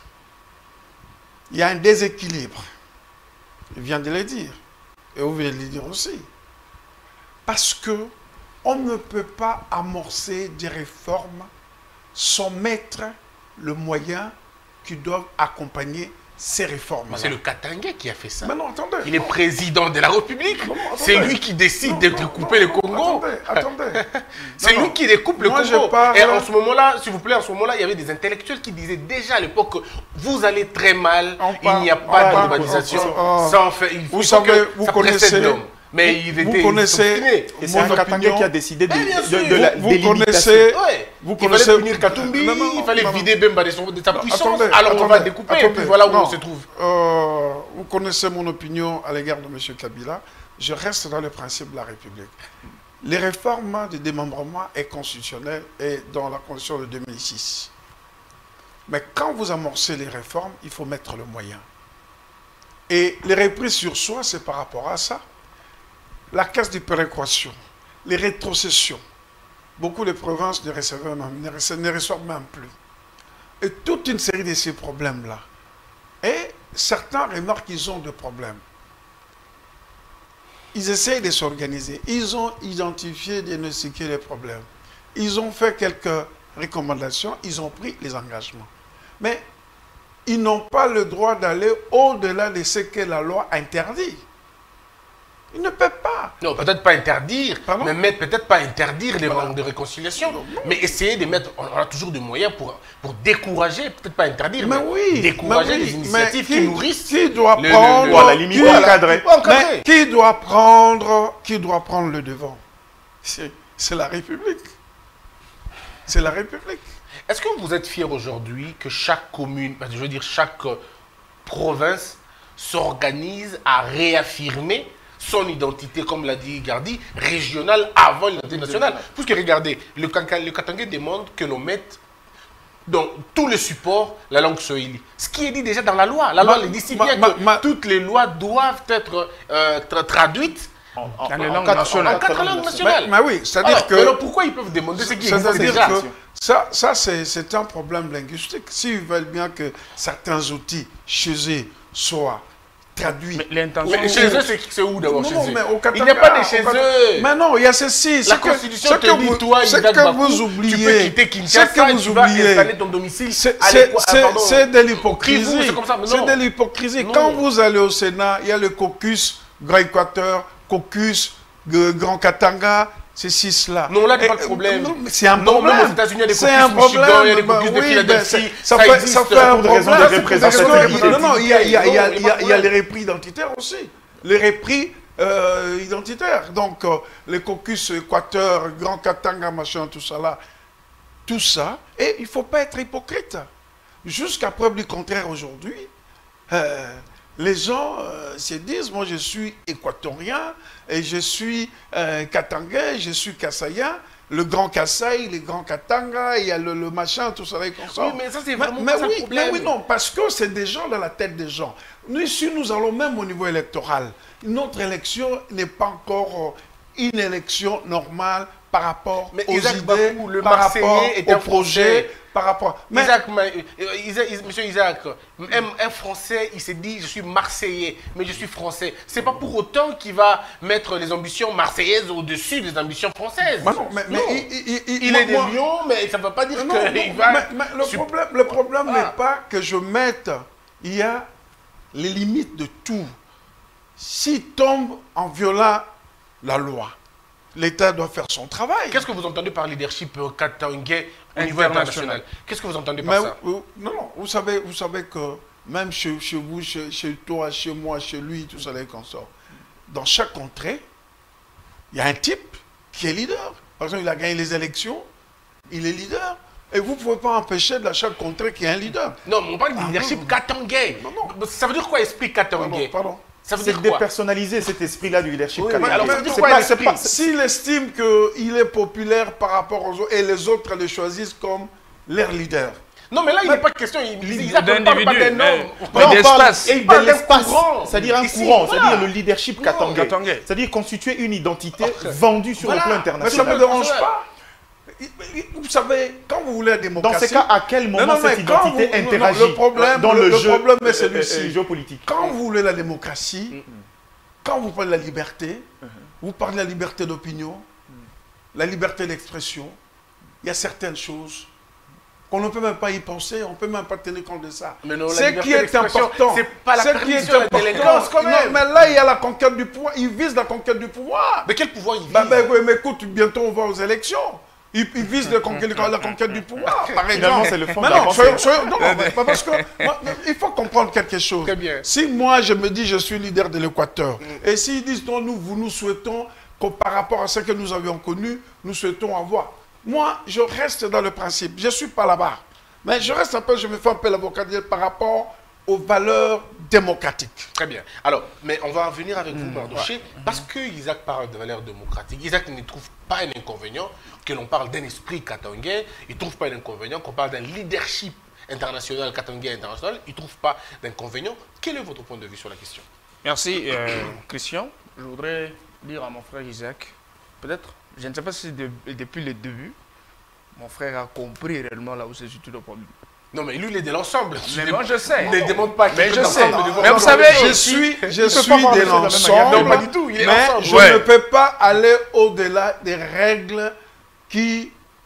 il y a un déséquilibre. Il vient de le dire. Et vous venez de le dire aussi. Parce que on ne peut pas amorcer des réformes sans mettre le moyen qui doivent accompagner ces réformes. C'est le Katanga qui a fait ça. Mais non, attendez. Il est président de la République. Non, non, C'est attendez. lui qui décide Non, de non, découper le non, Congo. Attendez, attendez. C'est Non, lui non. qui découpe le Moi, je Congo. parle- Et en ce moment-là, s'il vous plaît, en ce moment-là, il y avait des intellectuels qui disaient déjà à l'époque que vous allez très mal, On il parle- n'y a on pas parle- d'urbanisation on- on- sans faire. Il faut Vous savez, que vous ça connaissez- précède l'homme. Mais il vous était connaissez- obstiné. Et c'est un Mon Katanga opinion- qui a décidé de, Eh, bien de, sûr. de la Vous délimitation. connaissez- Ouais. Vous Il connaissez- fallait punir Katumbi, Non, non, il fallait non, non. vider Bemba de, son- de sa Non, puissance. attendez, Alors on va attendez, découper et attendez. puis voilà où Non. on se trouve. Euh, vous connaissez mon opinion à l'égard de M. Kabila. Je reste dans le principe de la République. Les réformes de démembrement est constitutionnel et dans la Constitution de deux mille six. Mais quand vous amorcez les réformes, il faut mettre le moyen. Et les reprises sur soi, c'est par rapport à ça. La caisse de péréquation, les rétrocessions. Beaucoup de provinces ne reçoivent même, ne reçoivent- ne reçoivent même plus. Et toute une série de ces problèmes-là. Et certains remarquent qu'ils ont des problèmes. Ils essayent de s'organiser. Ils ont identifié, diagnostiqué les problèmes. Ils ont fait quelques recommandations. Ils ont pris les engagements. Mais ils n'ont pas le droit d'aller au-delà de ce que la loi interdit. Ils ne peuvent pas. Non, peut-être pas interdire, Pardon? mais mettre- peut-être pas interdire les Voilà. rangs de réconciliation, Non, non. mais essayer de mettre, on a toujours des moyens pour, pour décourager, peut-être pas interdire, Mais mais, oui, décourager mais oui, les initiatives mais qui, qui- nourrissent. Qui doit le- le- prendre... le- Ou à la limite, qui- encadrer. Encadrer. Mais qui doit prendre, qui doit prendre le devant? C'est c'est la République. C'est la République. Est-ce que vous êtes fier aujourd'hui que chaque commune, je veux dire chaque euh, province s'organise à réaffirmer son identité, comme l'a dit Gardi, régionale avant l'identité nationale? Parce que regardez, le, Kanka- le Katanga demande que l'on mette dans tous les supports la langue swahili. Ce qui est dit déjà dans la loi. La loi Ma- le dit si ma- bien ma- que ma- toutes les lois doivent être euh, tra- traduites En, en- Dans les en langues quatre- nationales. en quatre langues nationales. Mais, mais oui, c'est-à-dire Alors, que... alors pourquoi ils peuvent demander ce qui existe C'est-à-dire déjà? que ça, ça c'est c'est un problème linguistique. S'ils veulent bien que certains outils chez eux soient traduits. Mais l'intention. Mais chez eux, c'est c'est où d'abord Non, chez non, eux? mais au Il n'y a pas de Katanga, chez au Katanga- eux. Mais non, il y a ceci. La c'est que- Constitution c'est te que dit, vous- toi, c'est Isaac que Bakou, vous oubliez. tu peux quitter C'est Kinshasa que et vous tu vas oubliez. installer ton domicile C'est à c'est- l'éco- ah, c'est- pardon. c'est de l'hypocrisie. Kivu, c'est comme ça, mais C'est non. de l'hypocrisie. Non. Quand vous allez au Sénat, il y a le caucus Grand Équateur, caucus euh, Grand Katanga, ces six-là. Non, là, il n'y a pas Et, de problème. non, mais C'est un Non, problème. même aux États-Unis, il y a des C'est caucus un Michigan, problème. il y a des Bah caucus de oui, Philadelphie, ben, c'est- ça, ça fait, existe. ça fait un Pour des raisons problème. de C'est pour des représentation raisons- identitaire. Non, non, il y a, il y a- il y a- Non, il y a- il y a il y a les repris identitaires aussi. Les repris euh, identitaires. Donc, euh, les caucus Équateur, Grand Katanga, machin, tout ça là. Tout ça. Et il ne faut pas être hypocrite. Jusqu'à preuve du contraire aujourd'hui, euh, les gens euh, se disent, moi je suis équatorien, et je suis euh, katangais, je suis kassaïen, le grand Kassai, les grands Katanga, il y a le, le machin, tout ça là et consort. Oui, mais ça, c'est Mais, vraiment mais pas ça le oui, problème. mais oui, non, parce que c'est des gens dans la tête des gens. Nous, ici, nous allons même au niveau électoral. Notre élection n'est pas encore euh, une élection normale par rapport Mais aux Isaac idées, Bakou, le par Marseillais rapport est aux un projets, Français. par rapport... Mais- Isaac, ma- euh, Isaac- Is- Monsieur Isaac, un, un Français, il s'est dit, je suis Marseillais, mais je suis Français. C'est pas pour autant qu'il va mettre les ambitions marseillaises au-dessus des ambitions françaises. Mais non, mais, mais Non. il, il- il- Il moi- est de moi- Lyon, mais ça ne veut pas dire Non, non, qu'il va... mais, mais le Sup- problème, le problème Ah. n'est pas que je mette, il y a les limites de tout. s'il tombe en violant la loi, l'État doit faire son travail. Qu'est-ce que vous entendez par leadership katangais au niveau international? Qu'est-ce que vous entendez par Mais, ça? euh, Non, non, vous savez, vous savez que même chez, chez vous, chez, chez toi, chez moi, chez lui, tout ça, les consorts, dans chaque contrée, il y a un type qui est leader. Par exemple, il a gagné les élections, il est leader. Et vous ne pouvez pas empêcher de chaque contrée qu'il y ait un leader. Non, mais on parle de leadership ah, katangais. Non, non. Ça veut dire quoi, esprit katangais? Pardon, pardon. Ça veut C'est dire quoi? dépersonnaliser cet esprit-là du leadership Oui, katangais. alors, ça veut dire C'est quoi, pas- l'esprit? c'est pas- S'il estime qu'il est populaire par rapport aux autres, et les autres le choisissent comme leur leader. Non, mais là, il n'est pas question. Il il- il a pas d'individu, pas d'un mais- homme. mais Là, on parle d'espace. et Il de parle d'un l'espace, courant. c'est-à-dire un Ici, courant, voilà. c'est-à-dire le leadership katangais. katangais. C'est-à-dire constituer une identité vendue sur Voilà. le plan Mais ça ne international. me dérange pas. Vous savez, quand vous voulez la Dans démocratie... ces cas, à quel moment Non, non, cette mais quand identité vous- non, non, interagit le problème- dans le- le, le jeu problème est euh, celui-ci. euh, géopolitique? Quand vous voulez la démocratie, quand vous parlez de la liberté, vous parlez de la liberté d'opinion, la liberté d'expression, il y a certaines choses qu'on ne peut même pas y penser, on ne peut même pas tenir compte de ça. Mais non, la Ce liberté qui est d'expression, important, c'est pas la ce qui permission est de la important, délinquance, quand non, même. mais là, il y a la conquête du pouvoir, il vise la conquête du pouvoir. Mais quel pouvoir il vise? Bah, bah, oui, mais écoute, bientôt on va aux élections. Il, il vise la conquête, la conquête du pouvoir, par Finalement, exemple. c'est le fond Mais de la non, pensée. soyons- soyons- non, non, mais parce que moi, il faut comprendre quelque chose. Très bien. Si moi je me dis je suis leader de l'Équateur, et s'ils disent non, nous, vous nous souhaitons que par rapport à ce que nous avions connu, nous souhaitons avoir. Moi, je reste dans le principe. Je ne suis pas là-bas. Mais je reste un peu, je me fais un peu l'avocat par rapport aux valeurs démocratiques. Très bien. Alors, mais on va en venir avec vous, Mardoché, parce que Isaac parle de valeurs démocratiques. Isaac ne trouve pas un inconvénient que l'on parle d'un esprit katangais. Il ne trouve pas un inconvénient qu'on parle d'un leadership international, katangais international. Il ne trouve pas d'inconvénient. Quel est votre point de vue sur la question? Merci, euh, Christian. Je voudrais dire à mon frère Isaac, peut-être, je ne sais pas si de- depuis le début, mon frère a compris réellement là où se situe le problème. Non, mais lui, il est de l'ensemble. Mais moi, je sais. Ne demande pas Mais quelque je chose sais. d'ensemble, de voir- Mais vous Non, savez, Je ici, suis, je il peut pas suis voir les de choses de la même manière. l'ensemble, Non, pas du tout, il est mais ensemble. je Ouais. ne peux pas aller au-delà des règles qui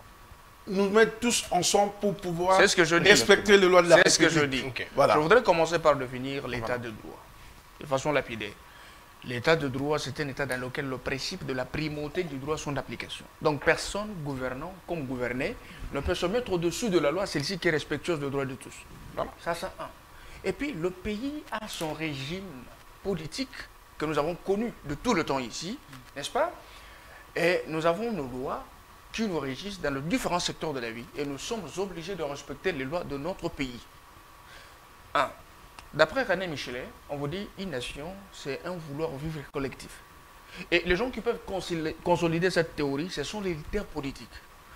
nous mettent tous ensemble pour pouvoir C'est ce que je dis. respecter les lois de la C'est ce que République. je dis. Ok. Voilà. Je voudrais commencer par définir l'état de droit, de façon lapidaire. L'état de droit, c'est un état dans lequel le principe de la primauté du droit sont d'application. Donc personne gouvernant comme gouverné ne peut se mettre au-dessus de la loi, celle-ci qui est respectueuse des droits de tous. Voilà. Ça, c'est un. Et puis, le pays a son régime politique que nous avons connu de tout le temps ici, n'est-ce pas? Et nous avons nos lois qui nous régissent dans les différents secteurs de la vie. Et nous sommes obligés de respecter les lois de notre pays. Un. D'après René Michelet, on vous dit une nation, c'est un vouloir vivre collectif. Et les gens qui peuvent consolider cette théorie, ce sont les leaders politiques.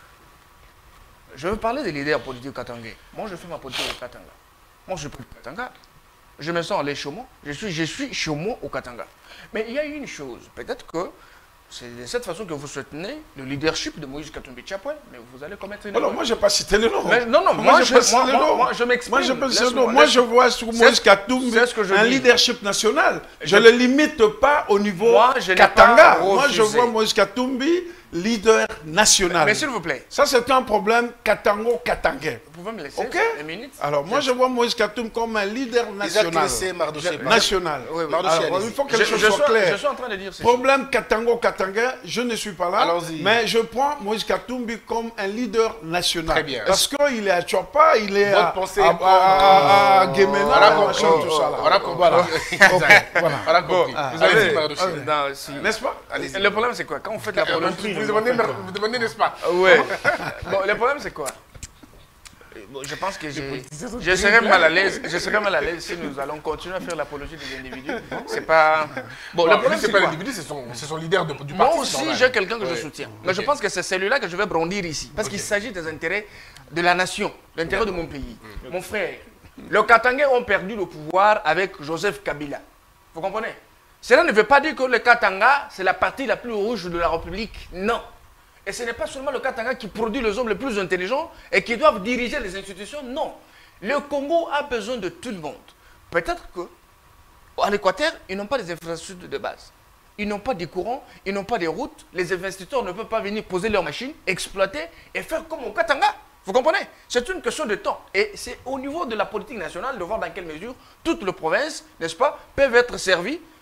Je veux parler des leaders politiques katangais. Moi, je fais ma politique au Katanga. Moi, je suis plus Katanga. Je me sens allé chez moi. Je suis, je suis chez moi au Katanga. Mais il y a une chose, peut-être que c'est de cette façon que vous soutenez le leadership de Moïse Katumbi Chapwe, mais vous allez commettre une Alors, erreur. moi, je n'ai pas cité le nom. Mais non, non, moi, je, j'ai pas cité moi, le moi, nom. moi, je m'exprime. Moi, je peux citer le Laisse-moi- nom. Moi, laisse- je vois sur Moïse c'est- Katumbi c'est ce que je un dis. leadership national. Je Je- ne le limite pas au niveau Moi, je n'ai Katanga. pas Moi, je refusé. vois Moïse Katumbi leader national. Mais s'il vous plaît, Ça, c'est un problème katango-katangais. vous pouvez me laisser Ok. une minute? Alors, moi, je vois Moïse Katumbi comme un leader Isaac national. Laissé, Mardoché. National. Oui, oui. Mardoché, Alors, allez-y. il faut que Je, les je choses suis, soient je claires. suis en train de dire ceci. Problème katango-katangais, je ne suis pas là. Allons-y. Mais je prends Moïse Katumbi comme un leader national. Très bien. Parce qu'il est à Tchopa, il est Votre à, pensée à, est à, bonne. à, à Guémena, On a machin, compris. tout ça là. On a compris. Voilà. Ok, voilà. On a compris. Bon, Vous allez-y, allez-y, Mardoché. Non, si- N'est-ce pas? Allez-y. Le problème, c'est quoi? Quand vous faites la Euh, politique... Vous demandez, vous demandez, n'est-ce pas? Oui. Bon, le problème, c'est quoi? Bon, je pense que je, je serais mal à l'aise. Je serais mal à l'aise si nous allons continuer à faire l'apologie des individus. C'est pas. Bon, le Bon, problème, lui, c'est c'est pas quoi? l'individu, c'est son, c'est son leader de- du Moi parti. aussi, c'est normal. j'ai quelqu'un que je Ouais. soutiens. Mais je Ok. pense que c'est celui-là que je vais brandir ici. Parce qu'il s'agit des intérêts de la nation, l'intérêt de mon pays. Mon frère, les Katangais ont perdu le pouvoir avec Joseph Kabila. Vous comprenez? Cela ne veut pas dire que le Katanga, c'est la partie la plus rouge de la République. Non. Et ce n'est pas seulement le Katanga qui produit les hommes les plus intelligents et qui doivent diriger les institutions. Non. Le Congo a besoin de tout le monde. Peut-être qu'à l'Équateur, ils n'ont pas des infrastructures de base. Ils n'ont pas de courants, ils n'ont pas de routes. Les investisseurs ne peuvent pas venir poser leurs machines, exploiter et faire comme au Katanga. Vous comprenez? C'est une question de temps. Et c'est au niveau de la politique nationale de voir dans quelle mesure toutes les provinces, n'est-ce pas, peuvent être servies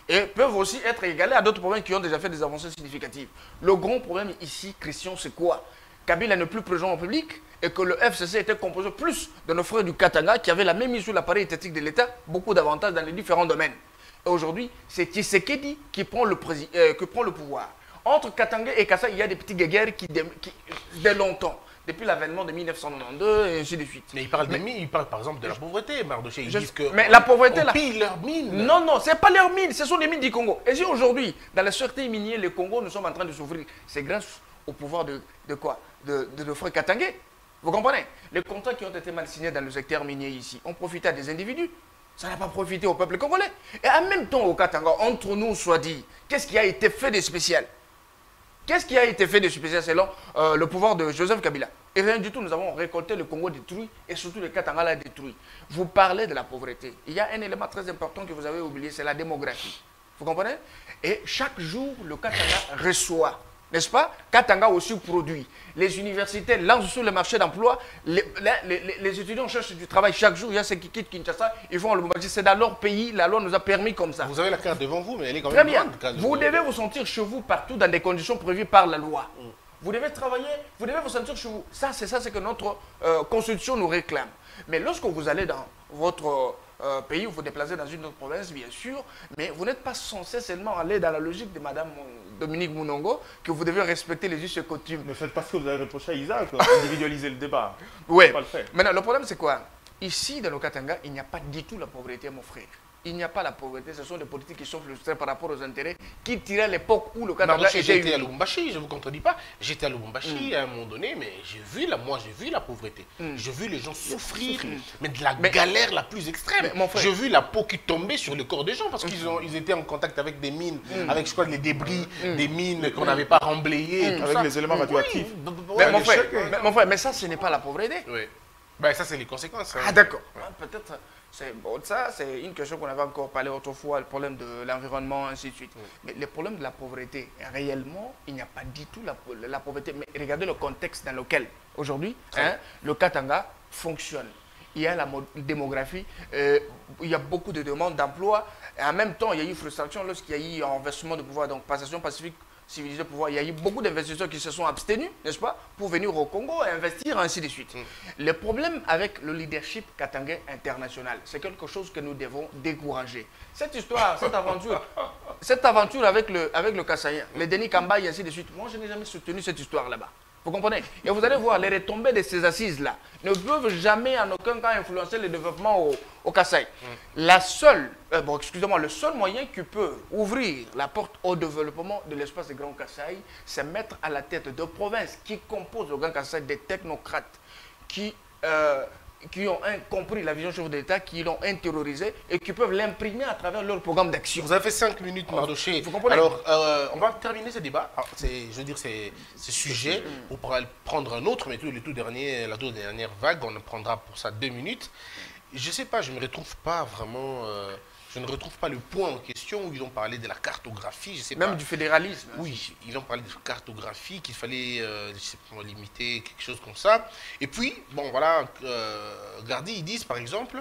et peuvent aussi être égalés à d'autres provinces qui ont déjà fait des avancées significatives. Le grand problème ici, Christian, c'est quoi? Kabila n'est plus présent au public et que le F C C était composé plus de nos frères du Katanga qui avaient la même mise sur l'appareil étatique de l'État, beaucoup d'avantages dans les différents domaines. Et aujourd'hui, c'est Tshisekedi qui prend le, euh, qui prend le pouvoir. Entre Katanga et Kassai, il y a des petits guerres qui, qui, dès longtemps, depuis l'avènement de mille neuf cent quatre-vingt-douze et ainsi de suite. Mais ils parlent, mais, de, ils parlent par exemple de la pauvreté, Mardoché. Ils je, disent que mais la pauvreté, on pille leurs mines. Non, non, ce n'est pas leurs mines, ce sont les mines du Congo. Et si aujourd'hui, dans la sûreté minière, le Congo, nous sommes en train de souffrir, c'est grâce au pouvoir de, de quoi? De, de, de frères Katangais. Vous comprenez? Les contrats qui ont été mal signés dans le secteur minier ici ont profité à des individus. Ça n'a pas profité au peuple congolais. Et en même temps, au Katanga, entre nous, soit dit, qu'est-ce qui a été fait de spécial? Qu'est-ce qui a été fait de spécial selon euh, le pouvoir de Joseph Kabila? Et rien du tout, nous avons récolté le Congo détruit et surtout le Katanga l'a détruit. Vous parlez de la pauvreté. Il y a un élément très important que vous avez oublié, c'est la démographie. Vous comprenez? Et chaque jour, le Katanga reçoit, n'est-ce pas? Katanga aussi produit. Les universités lancent sur le marché d'emploi. Les, les, les, les étudiants cherchent du travail chaque jour. Il y a ceux qui quittent Kinshasa, ils vont à Lubumbashi. C'est dans leur pays, la loi nous a permis comme ça. Vous avez la carte devant vous, mais elle est quand Très même bien. grande. Vous devez vous sentir chez vous partout dans des conditions prévues par la loi. Mm. Vous devez travailler, vous devez vous sentir chez vous. Ça, c'est ça, c'est que notre euh, constitution nous réclame. Mais lorsque vous allez dans votre euh, pays, vous vous déplacez dans une autre province, bien sûr, mais vous n'êtes pas censé seulement aller dans la logique de Mme Dominique Mounongo, que vous devez respecter les us et coutumes. Ne faites pas ce que vous avez reproché à Isaac, individualiser le débat. Oui. Pas le faire. Maintenant, le problème, c'est quoi? Ici, dans le Katanga, il n'y a pas du tout la pauvreté, mon frère. Il n'y a pas la pauvreté, ce sont des politiques qui sont frustrées par rapport aux intérêts qui tiraient à l'époque où le Katanga était... J'étais à Lubumbashi, je ne vous contredis pas. J'étais à Lubumbashi mm. à un moment donné, mais j'ai vu, là, moi j'ai vu la pauvreté. Mm. J'ai vu les gens souffrir, mm. mais de la mais, galère la plus extrême. J'ai vu la peau qui tombait sur le corps des gens parce qu'ils mm. ils étaient en contact avec des mines, mm. avec je crois, les débris mm. des mines qu'on n'avait pas remblayées. Mm. Avec ça. Les éléments radioactifs. Oui. Mais, ouais, mon frère, mais, mon frère, mais ça, ce n'est pas la pauvreté. Oui. Ben, ça, c'est les conséquences. Hein. Ah, d'accord. Ouais. Peut-être... Bon, ça, c'est une question qu'on avait encore parlé autrefois, le problème de l'environnement, ainsi de suite. Oui. Mais le problème de la pauvreté, réellement, il n'y a pas du tout la, la pauvreté. Mais regardez le contexte dans lequel, aujourd'hui, hein, le Katanga fonctionne. Il y a la démographie, euh, il y a beaucoup de demandes d'emploi. Et en même temps, il y a eu frustration lorsqu'il y a eu un renversement de pouvoir, donc passation pacifique, civilisé pouvoir. Il y a eu beaucoup d'investisseurs qui se sont abstenus, n'est-ce pas, pour venir au Congo et investir, ainsi de suite. Mm. Le problème avec le leadership katangais international, c'est quelque chose que nous devons décourager. Cette histoire, cette aventure, cette aventure avec le, avec le Kassaïen, le Denis Kamba et ainsi de suite, moi je n'ai jamais soutenu cette histoire là-bas. Vous comprenez? Et vous allez voir, les retombées de ces assises-là ne peuvent jamais en aucun cas influencer le développement au, au Kasaï. Mm. La seule, euh, bon, excusez-moi, le seul moyen qui peut ouvrir la porte au développement de l'espace du Grand Kasaï, c'est mettre à la tête de provinces qui composent le Grand Kasaï des technocrates qui, euh, qui ont un, compris la vision chef d'État, qui l'ont intériorisé et qui peuvent l'imprimer à travers leur programme d'action. Vous avez fait cinq minutes, Mardoché. Vous comprenez? Alors, euh, on va terminer ce débat. Alors, je veux dire, c'est ce sujet. On pourra prendre un autre, mais tout, le tout dernier, la toute dernière vague, on prendra pour ça deux minutes. Je ne sais pas, je ne me retrouve pas vraiment... Euh, je ne retrouve pas le point en question où ils ont parlé de la cartographie. Je sais Même pas. du fédéralisme. Oui, ils ont parlé de cartographie, qu'il fallait euh, je sais pas, limiter quelque chose comme ça. Et puis, bon voilà, euh, Gardi, ils disent par exemple,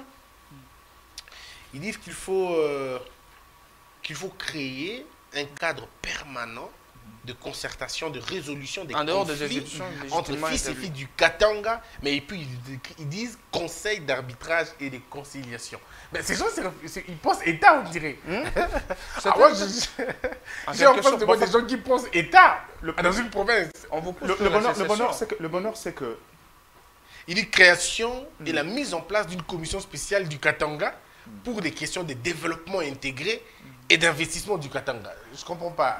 ils disent qu'il faut, euh, qu'il faut créer un cadre permanent de concertation, de résolution des en dehors conflits des entre fils et filles du Katanga, mais puis ils disent conseil d'arbitrage et de conciliation. Mais ces gens, ils pensent État, on dirait. Hmm? Ah, moi, j'ai en face de moi des gens qui pensent État le, dans une province. On vous le, le, bonheur, le, bonheur, c'est que, le bonheur, c'est que... Il dit création mm. et la mise en place d'une commission spéciale du Katanga pour des questions de développement intégré et d'investissement du Katanga. Je ne comprends pas.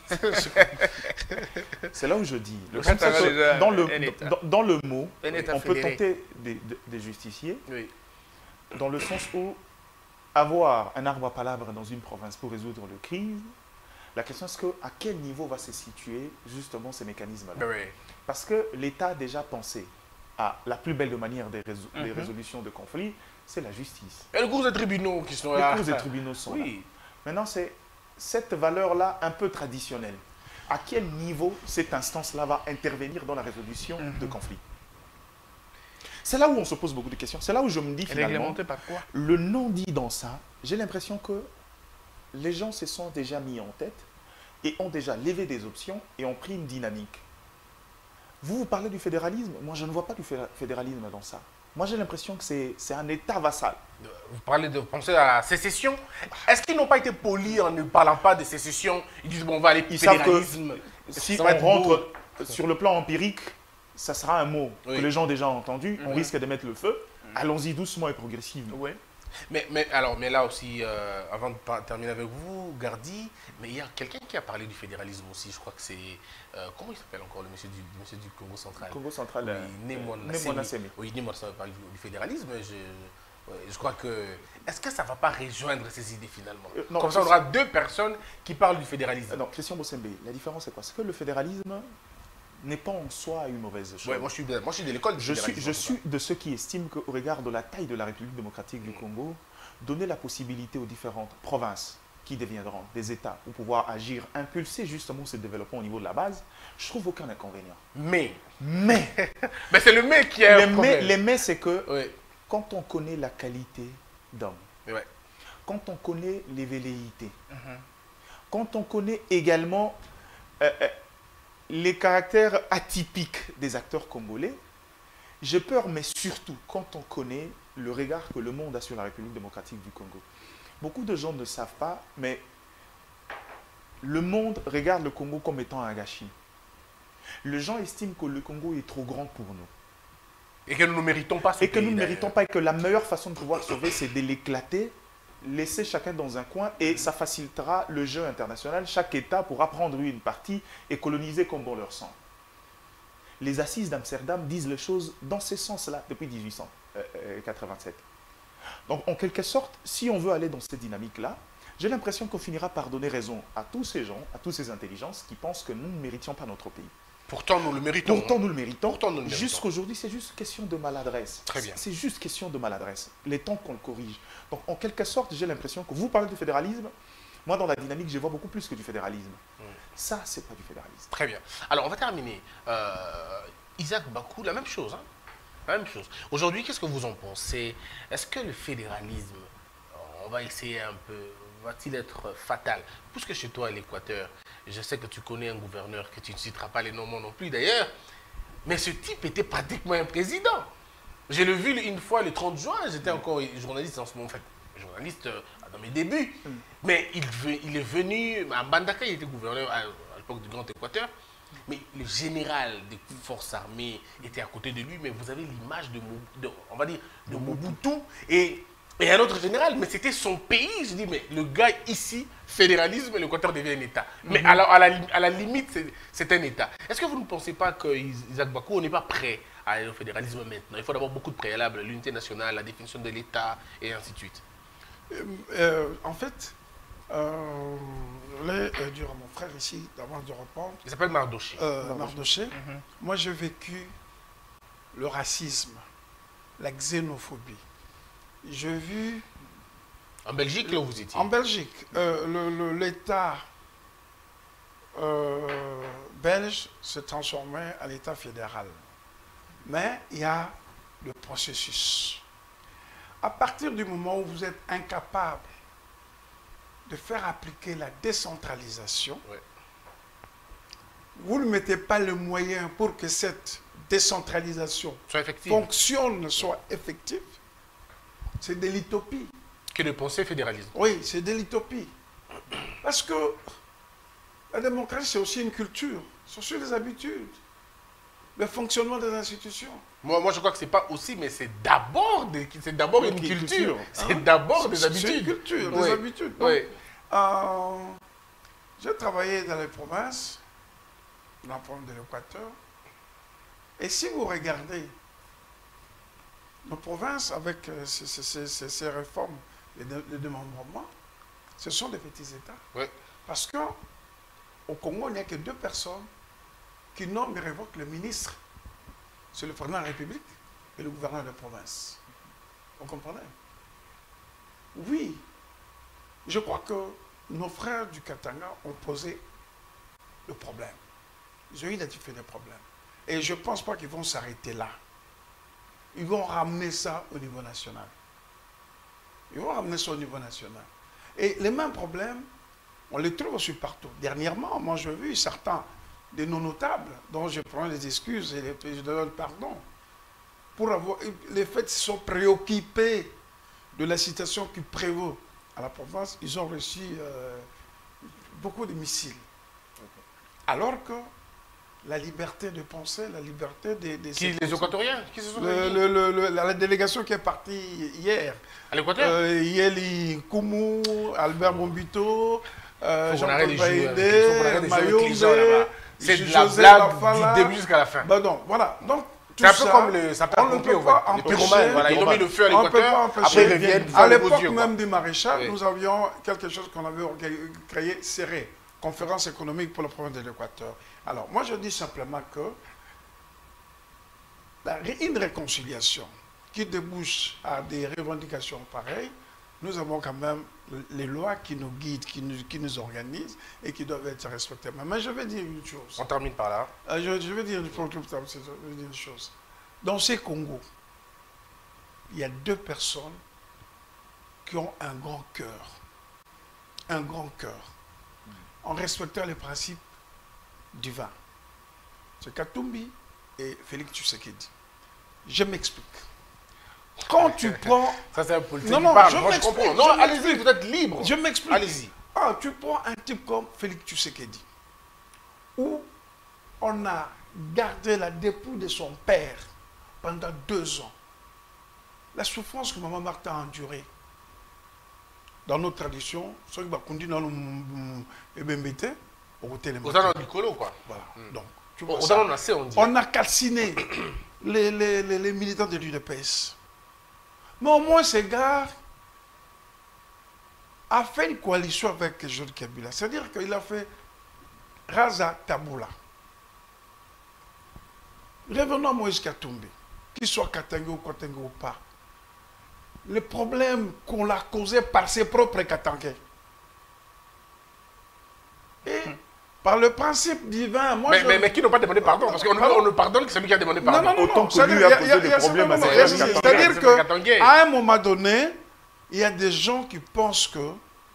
C'est là où je dis. Le que dans, le, dans, dans le mot, on peut tenter des, des, des justiciers, oui. dans le sens où avoir un arbre à palabres dans une province pour résoudre le crise, la question est que, à quel niveau va se situer justement ces mécanismes-là. Oui. Parce que l'État a déjà pensé à la plus belle manière des, résol mm-hmm. des résolutions de conflits, c'est la justice. Et les cours des tribunaux qui sont là. Les cours des tribunaux sont oui. là. Maintenant, c'est cette valeur-là un peu traditionnelle. À quel niveau cette instance-là va intervenir dans la résolution mm-hmm. de conflits? C'est là où on se pose beaucoup de questions. C'est là où je me dis finalement, par quoi? le non-dit dans ça, j'ai l'impression que les gens se sont déjà mis en tête et ont déjà levé des options et ont pris une dynamique. Vous, vous parlez du fédéralisme, moi je ne vois pas du fédéralisme dans ça. Moi j'ai l'impression que c'est un État vassal. Vous parlez de penser à la sécession. Est-ce qu'ils n'ont pas été polis en ne parlant pas de sécession? Ils disent bon, on va aller Ils fédéralisme. savent que si Ça on va être rentre beau. sur le plan empirique, ça sera un mot Oui. que les gens ont déjà entendu, on Mhm. risque de mettre le feu. Allons-y doucement et progressivement. Oui. Mais, mais, alors, mais là aussi, euh, avant de par- terminer avec vous, Gardi, mais il y a quelqu'un qui a parlé du fédéralisme aussi. Je crois que c'est. euh, comment il s'appelle encore le monsieur du, monsieur du Congo central? Congo central, Oui, euh, Némon Némon Nassemi. Nassemi. Oui, Némon Nassemi parle du, du fédéralisme. Je, ouais, je crois que. Est-ce que ça ne va pas rejoindre ces idées finalement? Euh, non, Comme ça, on aura deux personnes qui parlent du fédéralisme. Euh, Non, Christian Bossembe, la différence c'est quoi? C'est que le fédéralisme n'est pas en soi une mauvaise chose. Ouais, moi, je suis de, moi, je suis de l'école du Je suis, fédéralisme. je en tout suis de ceux qui estiment qu'au regard de la taille de la République démocratique du Congo, donner la possibilité aux différentes provinces qui deviendront des États pour pouvoir agir, impulser justement ce développement au niveau de la base, je trouve aucun inconvénient. cas. Mais. Mais, Mais c'est le mais qui est les un mais, problème. les mais, c'est que Oui, quand on connaît la qualité d'homme, ouais. quand on connaît les velléités, Mhm. quand on connaît également euh, euh, les caractères atypiques des acteurs congolais, j'ai peur, mais surtout quand on connaît le regard que le monde a sur la République démocratique du Congo. Beaucoup de gens ne savent pas, mais le monde regarde le Congo comme étant un gâchis. Les gens estiment que le Congo est trop grand pour nous. Et que nous ne méritons pas ce Et que nous pays, ne d'ailleurs. méritons pas et que la meilleure façon de pouvoir sauver, c'est de l'éclater, laisser chacun dans un coin et ça facilitera le jeu international. Chaque État pourra prendre une partie et coloniser comme bon leur semble. Les assises d'Amsterdam disent les choses dans ce sens-là depuis mille huit cent quatre-vingt-sept. Donc, en quelque sorte, si on veut aller dans cette dynamique-là, j'ai l'impression qu'on finira par donner raison à tous ces gens, à toutes ces intelligences qui pensent que nous ne méritions pas notre pays. Pourtant, nous le méritons. Pourtant, nous le méritons. Pourtant, nous le méritons. Jusqu'aujourd'hui, c'est juste question de maladresse. Très bien. C'est juste question de maladresse. Les temps qu'on le corrige. Donc, en quelque sorte, j'ai l'impression que vous parlez du fédéralisme. Moi, dans la dynamique, je vois beaucoup plus que du fédéralisme. Mm. Ça, c'est pas du fédéralisme. Très bien. Alors, on va terminer. Euh, Isaac Bakou, la même chose. Hein? La même chose. Aujourd'hui, qu'est-ce que vous en pensez? Est-ce que le fédéralisme, on va essayer un peu, va-t-il être fatal? Puisque chez toi, à l'Équateur, je sais que tu connais un gouverneur, que tu ne citeras pas les noms non plus d'ailleurs, mais ce type était pratiquement un président. Je l'ai vu une fois le trente juin, j'étais encore journaliste en ce moment, en fait, journaliste euh, dans mes débuts, Mm. mais il, ve- il est venu, à Mbandaka, il était gouverneur à, à l'époque du Grand Équateur, mais le général des forces armées était à côté de lui, mais vous avez l'image de, Mo- de, on va dire, de Mobutu et, et un autre général, mais c'était son pays. Je dis, mais le gars ici, fédéralisme, l'Équateur devient un État. Mais à, la, à, la, à la limite, c'est- c'est un État. Est-ce que vous ne pensez pas qu'Isaac Bakou, on n'est pas prêt à aller au fédéralisme maintenant? Il faut d'abord beaucoup de préalables, l'unité nationale, la définition de l'État, et ainsi de suite. Euh, euh, en fait, euh, je voulais euh, dire à mon frère ici, d'avant de répondre, Il s'appelle Mardoché. euh, Mardoché, Mhm. moi j'ai vécu le racisme, la xénophobie. J'ai vu En Belgique, là où vous étiez. en Belgique, euh, le- le- l'État euh, belge se transformait à l'État fédéral. Mais il y a le processus. À partir du moment où vous êtes incapable de faire appliquer la décentralisation, Ouais. vous ne mettez pas le moyen pour que cette décentralisation Soit effectif. fonctionne, soit effective, c'est de l'utopie. Que de penser fédéralisme. Oui, c'est de l'utopie. Parce que la démocratie, c'est aussi une culture, c'est aussi des habitudes, le fonctionnement des institutions. Moi, moi, je crois que c'est pas aussi, mais c'est d'abord des- c'est d'abord Oui, une qui- culture. culture, C'est hein. d'abord des C'est- habitudes. C'est une culture, Oui. des habitudes. Donc, Oui. euh, j'ai travaillé dans les provinces, dans la province de l'Équateur, et si vous regardez nos provinces avec euh, ces, ces- ces- ces- ces réformes et de, de démembrement, ce sont des petits États. Oui. Parce qu'au Congo, il n'y a que deux personnes qui nomment et révoquent le ministre. C'est le président de la République et le gouverneur de province. Vous comprenez? Oui. Je crois que nos frères du Katanga ont posé le problème. Ils ont identifié le problème. Et je ne pense pas qu'ils vont s'arrêter là. Ils vont ramener ça au niveau national. Ils vont ramener ça au niveau national. Et les mêmes problèmes, on les trouve aussi partout. Dernièrement, moi, j'ai vu certains des non-notables dont je prends les excuses et les, je donne pardon. Pour avoir, les faits sont préoccupés de la situation qui prévaut à la province. Ils ont reçu euh, beaucoup de missiles. Alors que la liberté de penser, la liberté des... des qui, les Équatoriens qui se sont le, le, le, le, la délégation qui est partie hier. À l'Équateur euh, Yeli Koumou, Albert Bombito, euh, Jean-Paul Baïdé, Mayombe, c'est de la José blague Lafala, du début jusqu'à la fin. Ben non, voilà. Donc, c'est un peu ça, comme le sapin pompier, on va les pyromanes. Voilà, ils ont mis le feu à l'Équateur, après ils reviennent. À l'époque même du maréchal, oui. nous avions quelque chose qu'on avait créé, serré, conférence économique pour la province de l'Équateur. Alors, moi je dis simplement que une réconciliation qui débouche à des revendications pareilles, nous avons quand même les lois qui nous guident, qui nous, qui nous organisent et qui doivent être respectées. Mais je vais dire une chose. On termine par là. Euh, je, je vais dire une, je vais dire une chose. Dans ces Congos, il y a deux personnes qui ont un grand cœur. Un grand cœur. En respectant les principes du vin. C'est Katumbi et Félix Tshisekedi. Je m'explique. Quand tu prends... Ça, c'est un politique non, non, parle. je Moi, je comprends. je Non, allez-y, vous êtes libre. Je m'explique. Allez-y. Ah, tu prends un type comme Félix Tshisekedi, où on a gardé la dépouille de son père pendant deux ans. La souffrance que Maman Martha a endurée. Dans notre tradition, ceux qui ont dit dans le Ebembete, au hôtel du Colo, quoi. Voilà. Mm. Donc, tu vois, on, ça, on, a, on, dit. on a calciné les, les, les, les militants de l'U D P S. Mais au moins, ces gars a fait une coalition avec Jody Kabila. C'est-à-dire qu'il a fait Raza Taboula. Revenons à Moïse Katumbi, qu'il soit Katangé ou Katangé ou pas. Le problème qu'on l'a causé par ses propres Katangés. Et hum. par le principe divin, moi mais, je... mais, mais qui n'ont pas demandé pardon? Parce qu'on on ne pardonne que celui qui a demandé pardon. Non, non, non, autant non, que lui a posé des problèmes à ses frères. C'est-à-dire qu'à un moment donné, il y a des gens qui pensent que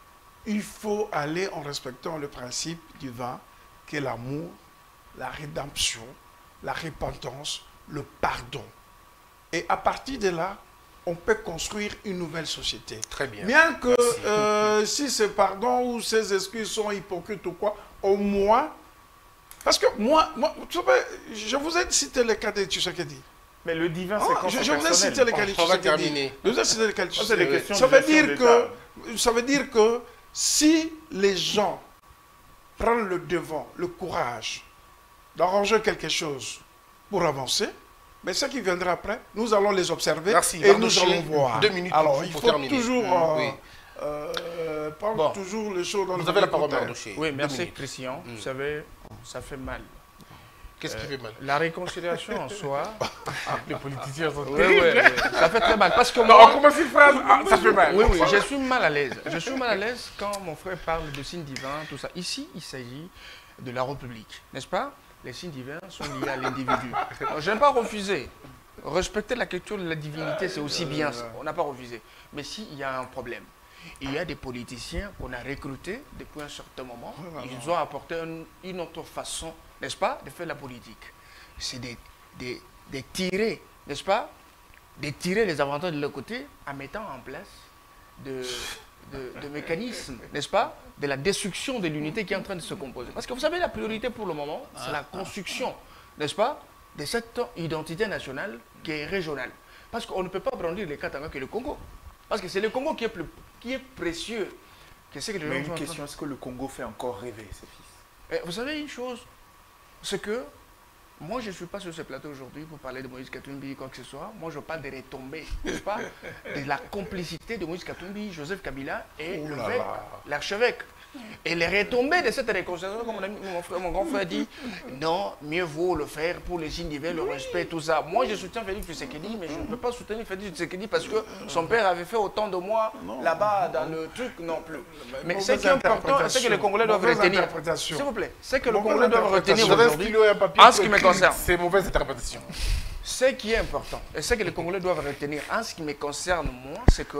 il faut aller en respectant le principe divin, qui est l'amour, la rédemption, la repentance, le pardon. Et à partir de là, on peut construire une nouvelle société. Très bien. Bien que euh, si ce pardon ou ces excuses sont hypocrites ou quoi, au moins... Parce que moi, moi tu sais, je vous ai cité le cas de Tshisekedi. Mais le divin, c'est ah, quand je, c'est je vous ai cité le cas de Tshisekedi. On va terminer. Je vous ai cité le cas de Tshisekedi. Ça veut dire que, ça veut dire que si les gens prennent le devant, le courage d'arranger quelque chose pour avancer, mais ce qui viendra après, nous allons les observer. Merci, et nous allons voir. Deux minutes Alors, pour il faut terminer. toujours mmh, oui. euh, prendre bon. toujours les choses dans vous le Vous avez la parole, Mardoché. Oui, merci, Christian. Mmh. Vous savez, ça fait mal. Qu'est-ce euh, qui fait mal? La réconciliation en soi. Ah, les politiciens sont oui, oui, oui, ça fait très mal. Parce que non, moi, on commence une phrase, ah, ça fait mal. Oui, oui, je suis mal à l'aise. Je suis mal à l'aise quand mon frère parle de signes divins, tout ça. Ici, il s'agit de la République, n'est-ce pas? Les signes divins sont liés à l'individu. Je n'ai pas refusé. Respecter la culture de la divinité, c'est aussi bien ça. On n'a pas refusé. Mais s'il y a un problème, il y a des politiciens qu'on a recrutés depuis un certain moment. Ils ont apporté une, une autre façon, n'est-ce pas, de faire la politique. C'est de, de, de tirer, n'est-ce pas, de tirer les avantages de leur côté en mettant en place de, de, de mécanismes, n'est-ce pas, de la destruction de l'unité qui est en train de se composer. Parce que vous savez, la priorité pour le moment, c'est la construction, n'est-ce pas, de cette identité nationale qui est régionale. Parce qu'on ne peut pas brandir les Katanga que le Congo. Parce que c'est le Congo qui est, plus, qui est précieux. Que que Mais une question, est-ce que le Congo fait encore rêver ses fils? Et vous savez une chose, c'est que moi je ne suis pas sur ce plateau aujourd'hui pour parler de Moïse Katumbi, quoi que ce soit. Moi je parle des retombées, n'est-ce pas, de la complicité de Moïse Katumbi, Joseph Kabila et l'archevêque. Et les retombées de cette réconciliation, comme mon, ami, mon, frère, mon grand frère dit, non, mieux vaut le faire pour les signes divins, le respect, tout ça. Moi, je soutiens Félix Tshisekedi, mais je ne peux pas soutenir Félix Tshisekedi parce que son père avait fait autant de moi là-bas dans le truc non plus. Mais ce qui est important, c'est que les Congolais doivent retenir. S'il vous plaît, c'est que les Congolais doivent retenir aujourd'hui, en ce qui me concerne. C'est mauvaise interprétation. Ce qui est important, et ce que les Congolais doivent retenir en ce qui me concerne moi, c'est que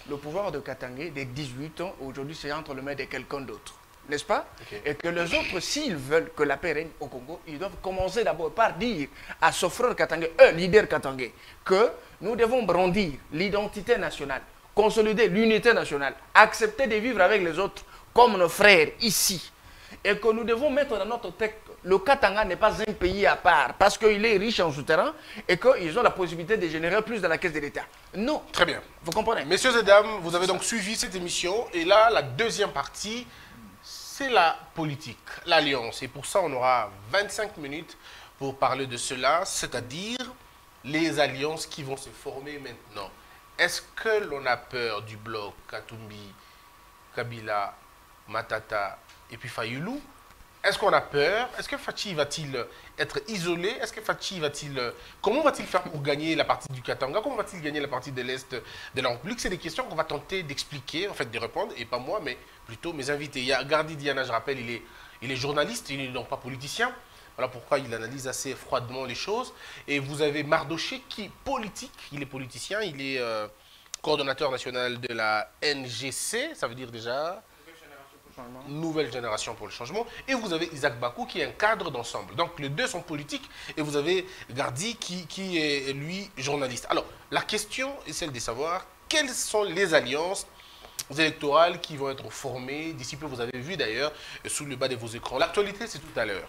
le pouvoir de Katangé dès dix-huit ans, aujourd'hui c'est entre les mains de quelqu'un d'autre. N'est-ce pas? Okay. Et que les autres, s'ils veulent que la paix règne au Congo, ils doivent commencer d'abord par dire à ce frère Katangé, eux, leader Katangé, que nous devons brandir l'identité nationale, consolider l'unité nationale, accepter de vivre avec les autres comme nos frères ici. Et que nous devons mettre dans notre tête que le Katanga n'est pas un pays à part, parce qu'il est riche en souterrain et qu'ils ont la possibilité de générer plus dans la caisse de l'État. Non. Très bien. Vous comprenez? Messieurs et dames, vous avez donc suivi cette émission. Et là, la deuxième partie, c'est la politique, l'alliance. Et pour ça, on aura vingt-cinq minutes pour parler de cela, c'est-à-dire les alliances qui vont se former maintenant. Est-ce que l'on a peur du bloc Katumbi, Kabila, Matata et puis Fayulu? Est-ce qu'on a peur? Est-ce que Fachi va-t-il être isolé? Est-ce que Fachi va-t-il... Comment va-t-il faire pour gagner la partie du Katanga? Comment va-t-il gagner la partie de l'Est de la République? C'est des questions qu'on va tenter d'expliquer, en fait, de répondre, et pas moi, mais plutôt mes invités. Il y a Gardi Diana, je rappelle, il est, il est journaliste, il n'est donc pas politicien. Voilà pourquoi il analyse assez froidement les choses. Et vous avez Mardoché qui est politique, il est politicien, il est euh, coordonnateur national de la N G C, ça veut dire déjà... Nouvelle génération pour le changement. Et vous avez Isaac Bakou qui est un cadre d'ensemble. Donc les deux sont politiques et vous avez Gardi qui, qui est lui journaliste. Alors la question est celle de savoir quelles sont les alliances électorales qui vont être formées d'ici peu. Vous avez vu d'ailleurs sous le bas de vos écrans. L'actualité c'est tout à l'heure.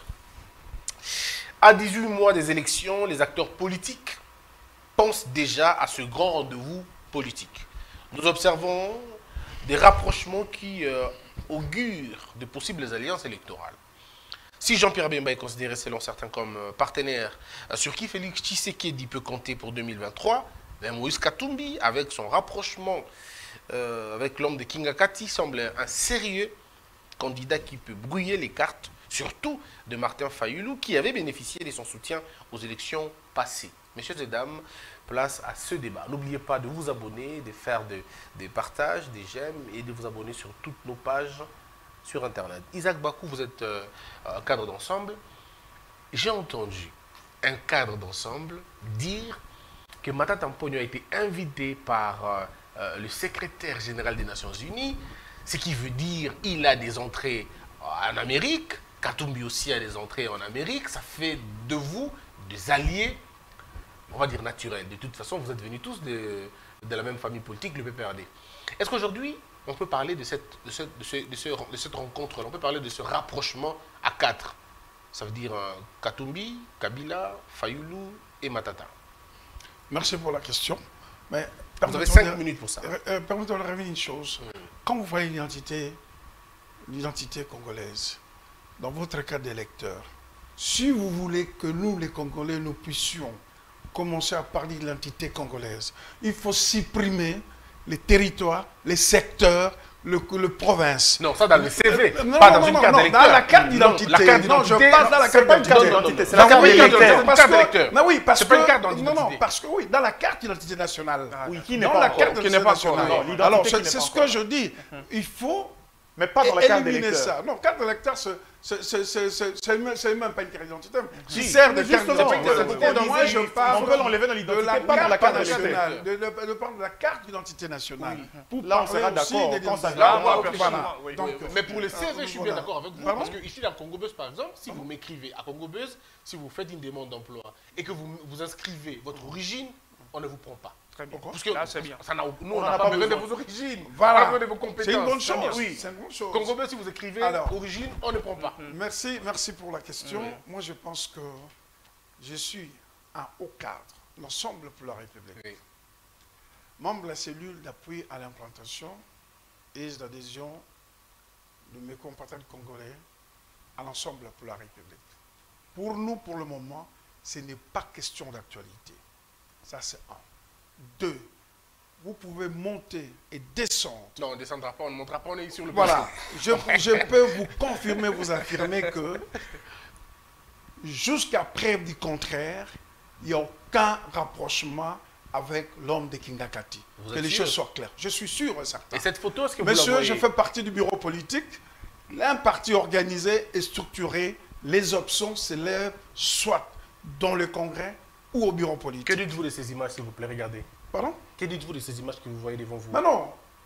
À dix-huit mois des élections, les acteurs politiques pensent déjà à ce grand rendez-vous politique. Nous observons des rapprochements qui euh, augurent de possibles alliances électorales. Si Jean-Pierre Bemba est considéré selon certains comme euh, partenaire euh, sur qui Félix Tshisekedi peut compter pour deux mille vingt-trois, ben Moïse Katumbi, avec son rapprochement euh, avec l'homme de Kingakati, semble un sérieux candidat qui peut brouiller les cartes, surtout de Martin Fayulu, qui avait bénéficié de son soutien aux élections passées. Messieurs et dames, place à ce débat. N'oubliez pas de vous abonner, de faire des de partages, des j'aime et de vous abonner sur toutes nos pages sur Internet. Isaac Bakou, vous êtes euh, un cadre d'ensemble. J'ai entendu un cadre d'ensemble dire que Matata Mponyo a été invité par euh, euh, le secrétaire général des Nations Unies, ce qui veut dire qu'il a des entrées en Amérique, Katumbi aussi a des entrées en Amérique, ça fait de vous des alliés, on va dire naturel. De toute façon, vous êtes venus tous de, de la même famille politique, le P P R D. Est-ce qu'aujourd'hui, on peut parler de cette, de cette, de ce, de ce, de cette rencontre, on peut parler de ce rapprochement à quatre? Ça veut dire euh, Katumbi, Kabila, Fayulu et Matata. Merci pour la question. Mais vous avez cinq minutes pour ça. Euh, Permettez-moi de revenir une chose. Mmh. Quand vous voyez l'identité, l'identité congolaise, dans votre cas d'électeur, si vous voulez que nous, les Congolais, nous puissions commencer à parler de l'entité congolaise, il faut supprimer les territoires, les secteurs, le, le province. Non, ça dans le C V, euh, non, pas non, dans non, une non, carte d'électeur. dans la carte d'identité. Non, la non, je passe dans la carte d'identité. C'est la carte d'électeur. Non, oui, parce que... pas une carte d'identité. Non, non, parce que oui, dans la carte d'identité nationale. Ah, oui, qui n'est dans pas la encore, carte qui d'identité n'est pas nationale. encore, non, alors, c'est ce que je dis. Il faut... Mais pas dans la carte éliminer d'électeur. ça. Non, carte d'électeur, c'est même pas une carte d'identité. Si, sert de carte justement, d'identité. Moi, je parle on peut l'enlever dans l'identité, pas dans la carte nationale. De, de, de prendre la carte d'identité nationale. Oui. Pour là, on sera d'accord. Mais pour le C V, je suis bien d'accord avec vous. Parce que ici, à Congo Buzz, par exemple, si vous m'écrivez à Congo Buzz, si vous faites une demande d'emploi et que vous, vous inscrivez votre origine, on ne vous prend pas. Très bien. Parce que là, c'est bien. Ça nous, on n'a pas besoin de vos origines. Voilà. On n'a pas besoin de vos compétences. C'est une bonne chose. Oui. C'est une bonne chose. Congo Buzz, si vous écrivez alors, origine, on ne prend pas. Merci, merci pour la question. Oui. Moi, je pense que je suis un haut cadre, l'ensemble pour la République. Oui. Membre de la cellule d'appui à l'implantation et d'adhésion de mes compatriotes congolais à l'ensemble pour la République. Pour nous, pour le moment, ce n'est pas question d'actualité. Ça, c'est un. Deux, vous pouvez monter et descendre. Non, on ne descendra pas, on ne montera pas, on est sur le voilà. Je, je peux vous confirmer, vous affirmer que jusqu'à preuve du contraire, il n'y a aucun rapprochement avec l'homme de Kingakati. Que les choses soient claires. Je suis sûr et certain. Et cette photo, est-ce que vous Monsieur, l'envoyez? je fais partie du bureau politique. Un parti organisé et structuré, les options s'élèvent soit dans le Congrès ou au bureau politique. Que dites-vous de ces images, s'il vous plaît? Regardez. Pardon? Que dites-vous de ces images que vous voyez devant vous? Ben non,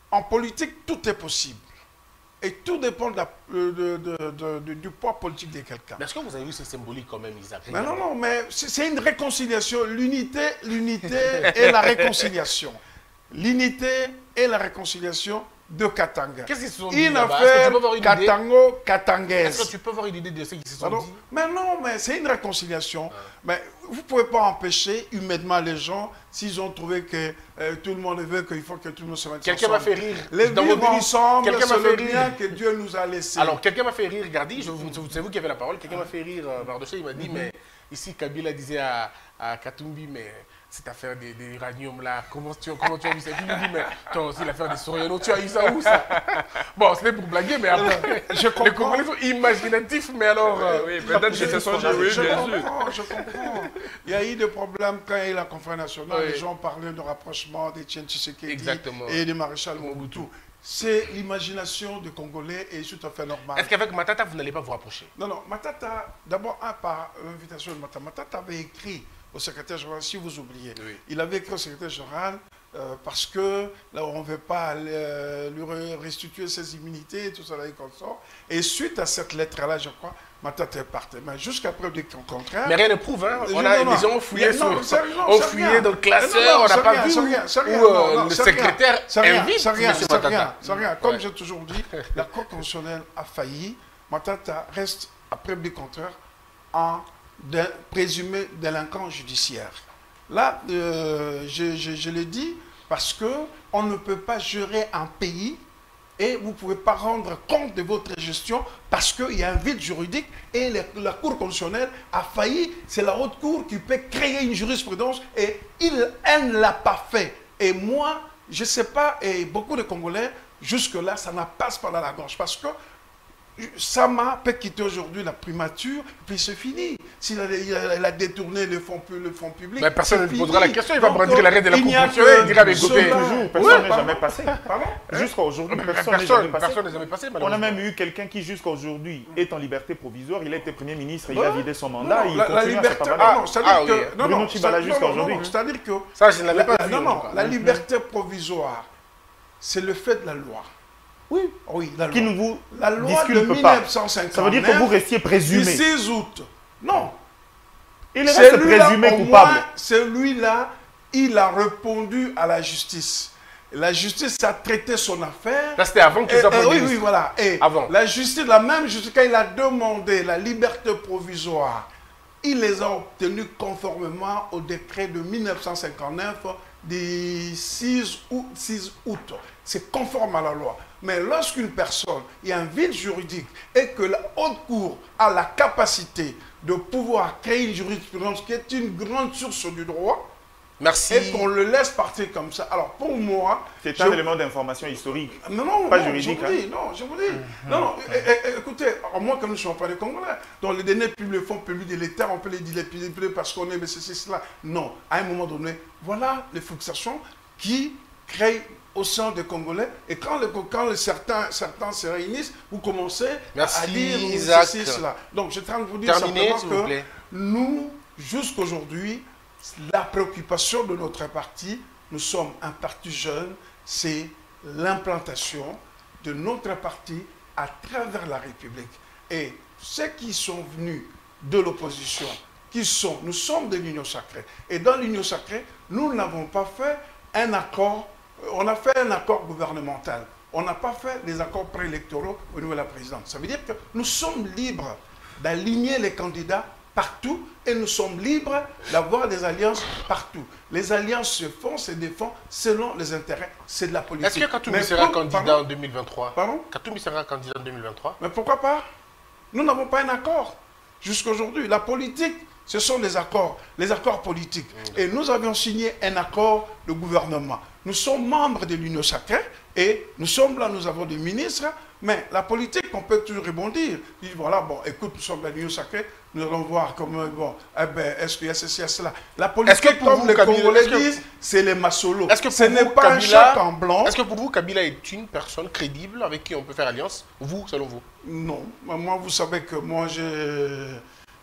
en politique, tout est possible. Et tout dépend de la, de, de, de, de, du poids politique de quelqu'un. Mais est-ce que vous avez vu ce symbolique quand même, Isaac? Mais non, non, mais c'est une réconciliation. L'unité, l'unité et la réconciliation. L'unité et la réconciliation de Katanga. Qu'est-ce qu'ils se sont dit Une là-bas? affaire Katango-Katangaise. Est-ce que tu peux avoir une idée de ce qu'ils se sont Pardon? dit? Mais non, mais c'est une réconciliation. Ah. Mais vous ne pouvez pas empêcher humainement les gens, s'ils ont trouvé que euh, tout le monde veut qu'il faut que tout le monde se mette ensemble. Quelqu'un m'a fait rire. Les Dans vivre ensemble, quelqu'un c'est m'a fait le rire. bien que Dieu nous a laissé. Alors, quelqu'un m'a fait rire, regardez, c'est vous qui avez la parole, quelqu'un m'a fait rire, euh, Mardoché, il m'a dit, mm-hmm. mais ici, Kabila disait à, à Katumbi, mais cette affaire des, des uranium là, comment tu, comment tu as vu ça? Il me dit, mais toi aussi l'affaire des Soriano, tu as eu ça où ça? Bon, c'était pour blaguer, mais après, je comprends. Les Congolais sont imaginatifs, mais alors... Euh, oui, peut-être que c'est son jeu, oui, je bien comprends, sûr. Je comprends. Il y a eu des problèmes quand il y a eu la conférence nationale, oui. les gens parlaient de rapprochement d'Etienne Tshisekedi Exactement. et de Maréchal Mobutu. C'est l'imagination des Congolais et c'est tout à fait normal. Est-ce qu'avec Matata, vous n'allez pas vous rapprocher? Non, non, Matata, d'abord, un par l'invitation de Matata, Matata avait écrit au secrétaire général, si vous oubliez. Oui. Il avait écrit au secrétaire général euh, parce que là, on ne veut pas euh, lui restituer ses immunités et tout ça, là, et comme ça. Et suite à cette lettre-là, je crois, Matata est parti. Mais jusqu'à preuve du contraire. Mais rien ne prouve, hein. On non, a, non, les gens ont fouillé, non, sur, non, ont fouillé dans le classeur, on n'a pas vu où, où euh, le secrétaire invite M. Matata. C'est rien. Comme ouais. j'ai toujours dit, la Cour constitutionnelle a failli. Matata reste, à preuve du contraire, en de présumé délinquant judiciaire. Là, euh, je, je, je l'ai dit parce qu'on ne peut pas gérer un pays et vous ne pouvez pas rendre compte de votre gestion parce qu'il y a un vide juridique et la, la Cour constitutionnelle a failli. C'est la haute cour qui peut créer une jurisprudence et il, elle ne l'a pas fait. Et moi, je ne sais pas, et beaucoup de Congolais, jusque-là, ça ne passe pas dans la gorge parce que Sama peut quitter aujourd'hui la primature, puis c'est fini. S'il a, a, a détourné le fonds, le fonds public. Mais personne ne lui posera la question, il va brandir l'arrêt de la Constitution et il dira mais écoutez. Toujours, personne n'est jamais passé. Jusqu'à aujourd'hui, personne n'est jamais passé. Personne n'est jamais passé. On a même eu quelqu'un qui, jusqu'à aujourd'hui, est en liberté provisoire. Il a été Premier ministre, il a vidé son mandat. Non, il la, continue la liberté, à non, c'est-à-dire que. Non, non, jusqu'à aujourd'hui. C'est-à-dire que. Ça, je ne l'avais pas vu. Non, non, la liberté provisoire, c'est le fait de la loi. Oui, oui, la loi. Qui ne vous la loi de mille neuf cent cinquante-neuf. Ça veut dire que vous restiez présumé. Du six août. Non. Il reste présumé coupable. Celui-là, il a répondu à la justice. La justice a traité son affaire. Ça, c'était avant qu'il soit et, Oui, oui, voilà. Et avant. La justice, la même justice, quand il a demandé la liberté provisoire, il les a obtenus conformément au décret de mille neuf cent cinquante-neuf du six août. C'est conforme à la loi. Mais lorsqu'une personne, il y a un vide juridique et que la haute cour a la capacité de pouvoir créer une jurisprudence qui est une grande source du droit, merci. Et qu'on le laisse partir comme ça. Alors pour moi... C'est un je... élément d'information historique, non, non, pas non, juridique. Je vous dis, hein. Non, je vous dis. Mmh. Non, non, é é écoutez, moi comme nous ne sommes pas des Congolais, dans les derniers publics, fonds publics de l'État, on peut les dilapider parce qu'on est, mais c'est cela. Non, à un moment donné, voilà les fluctuations qui créent au sein des Congolais. Et quand, le, quand le, certains, certains se réunissent, vous commencez merci, à dire Isaac. Ceci, cela. Donc je suis en train de vous dire Terminé, simplement que nous, jusqu'aujourd'hui, la préoccupation de notre parti, nous sommes un parti jeune, c'est l'implantation de notre parti à travers la République. Et ceux qui sont venus de l'opposition, qui sont, nous sommes de l'Union sacrée. Et dans l'Union sacrée, nous n'avons pas fait un accord, on a fait un accord gouvernemental. On n'a pas fait des accords préélectoraux au niveau de la présidence. Ça veut dire que nous sommes libres d'aligner les candidats partout et nous sommes libres d'avoir des alliances partout. Les alliances se font, se défendent selon les intérêts. C'est de la politique. Est-ce que Katumbi sera pour, candidat pardon, en deux mille vingt-trois? Pardon? Katumbi sera candidat en deux mille vingt-trois? Mais pourquoi pas? Nous n'avons pas un accord jusqu'à aujourd'hui. La politique, ce sont les accords, les accords politiques. Mmh. Et nous avions signé un accord de gouvernement. Nous sommes membres de l'Union sacrée et nous sommes là, nous avons des ministres, mais la politique, on peut toujours rebondir. Dire, voilà, bon, écoute, nous sommes à l'Union sacrée, nous allons voir comment, bon, eh ben, est-ce qu'il y a ceci, à cela. La politique, que comme vous, les Kabila, Congolais disent, c'est les massolos. Est-ce que ce n'est pas Kabila, un chèque en blanc. Est-ce que pour vous, Kabila est une personne crédible avec qui on peut faire alliance? Vous, selon vous? Non. Moi, vous savez que moi, j'ai...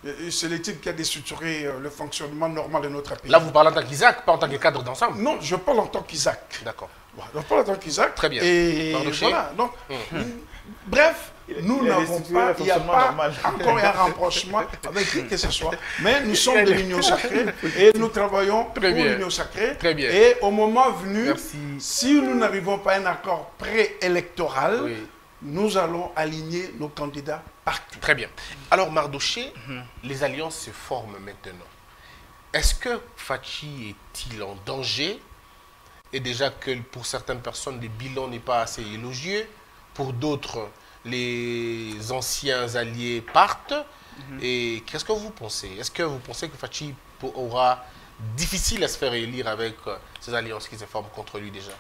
C'est le type qui a déstructuré euh, le fonctionnement normal de notre pays. Là, vous parlez en tant qu'Isaac, pas en tant que cadre d'ensemble. Non, je parle en tant qu'Isaac. D'accord. Voilà, je parle en tant qu'Isaac. Très bien. Et Mardoché. voilà. Donc, Mmh. bref, Il- nous il a n'avons restitué pas, le il n'y a fonctionnement pas normal. encore un rapprochement avec qui que ce soit. Mais nous sommes de l'Union sacrée et nous travaillons Très pour bien. l'Union sacrée. Très bien. Et au moment venu, Merci. si nous n'arrivons pas à un accord préélectoral, Oui. nous allons aligner nos candidats partout. Très bien. Alors, Mardoché, les alliances se forment maintenant. Est-ce que Fachi est-il en danger? Et déjà que pour certaines personnes, le bilan n'est pas assez élogieux. Pour d'autres, les anciens alliés partent. Et qu'est-ce que vous pensez? Est-ce que vous pensez que Fachi pour- aura difficile à se faire élire avec euh, ces alliances qui se forment contre lui déjà?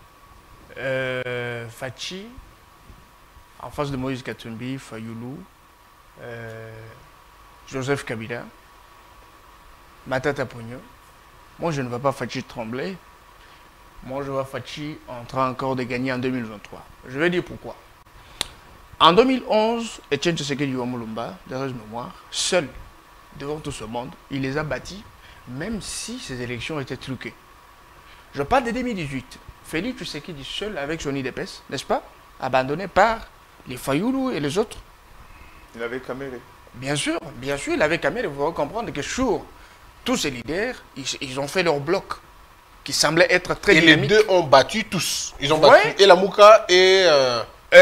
Euh, Fachi, en face de Moïse Katumbi, Fayoulou, euh, Joseph Kabila, Matata Pogno. Moi, je ne vois pas Fachi trembler. Moi, je vois Fachi en train encore de gagner en deux mille vingt-trois. Je vais dire pourquoi. En deux mille onze, Etienne Tshisekedi Lumumba, de reste mémoire, seul devant tout ce monde, il les a bâtis, même si ces élections étaient truquées. Je parle de deux mille dix-huit. Félix Tshisekedi seul avec son I D P S, n'est-ce pas? Abandonné par les Fayoulou et les autres. Il avait caméré. Bien sûr, bien sûr, il avait Kamel, vous pouvez comprendre que sur tous ces leaders, ils, ils ont fait leur bloc, qui semblait être très Et les dynamique. deux ont battu tous. Ils ont Ouais. battu et la Mouka et, euh, Et,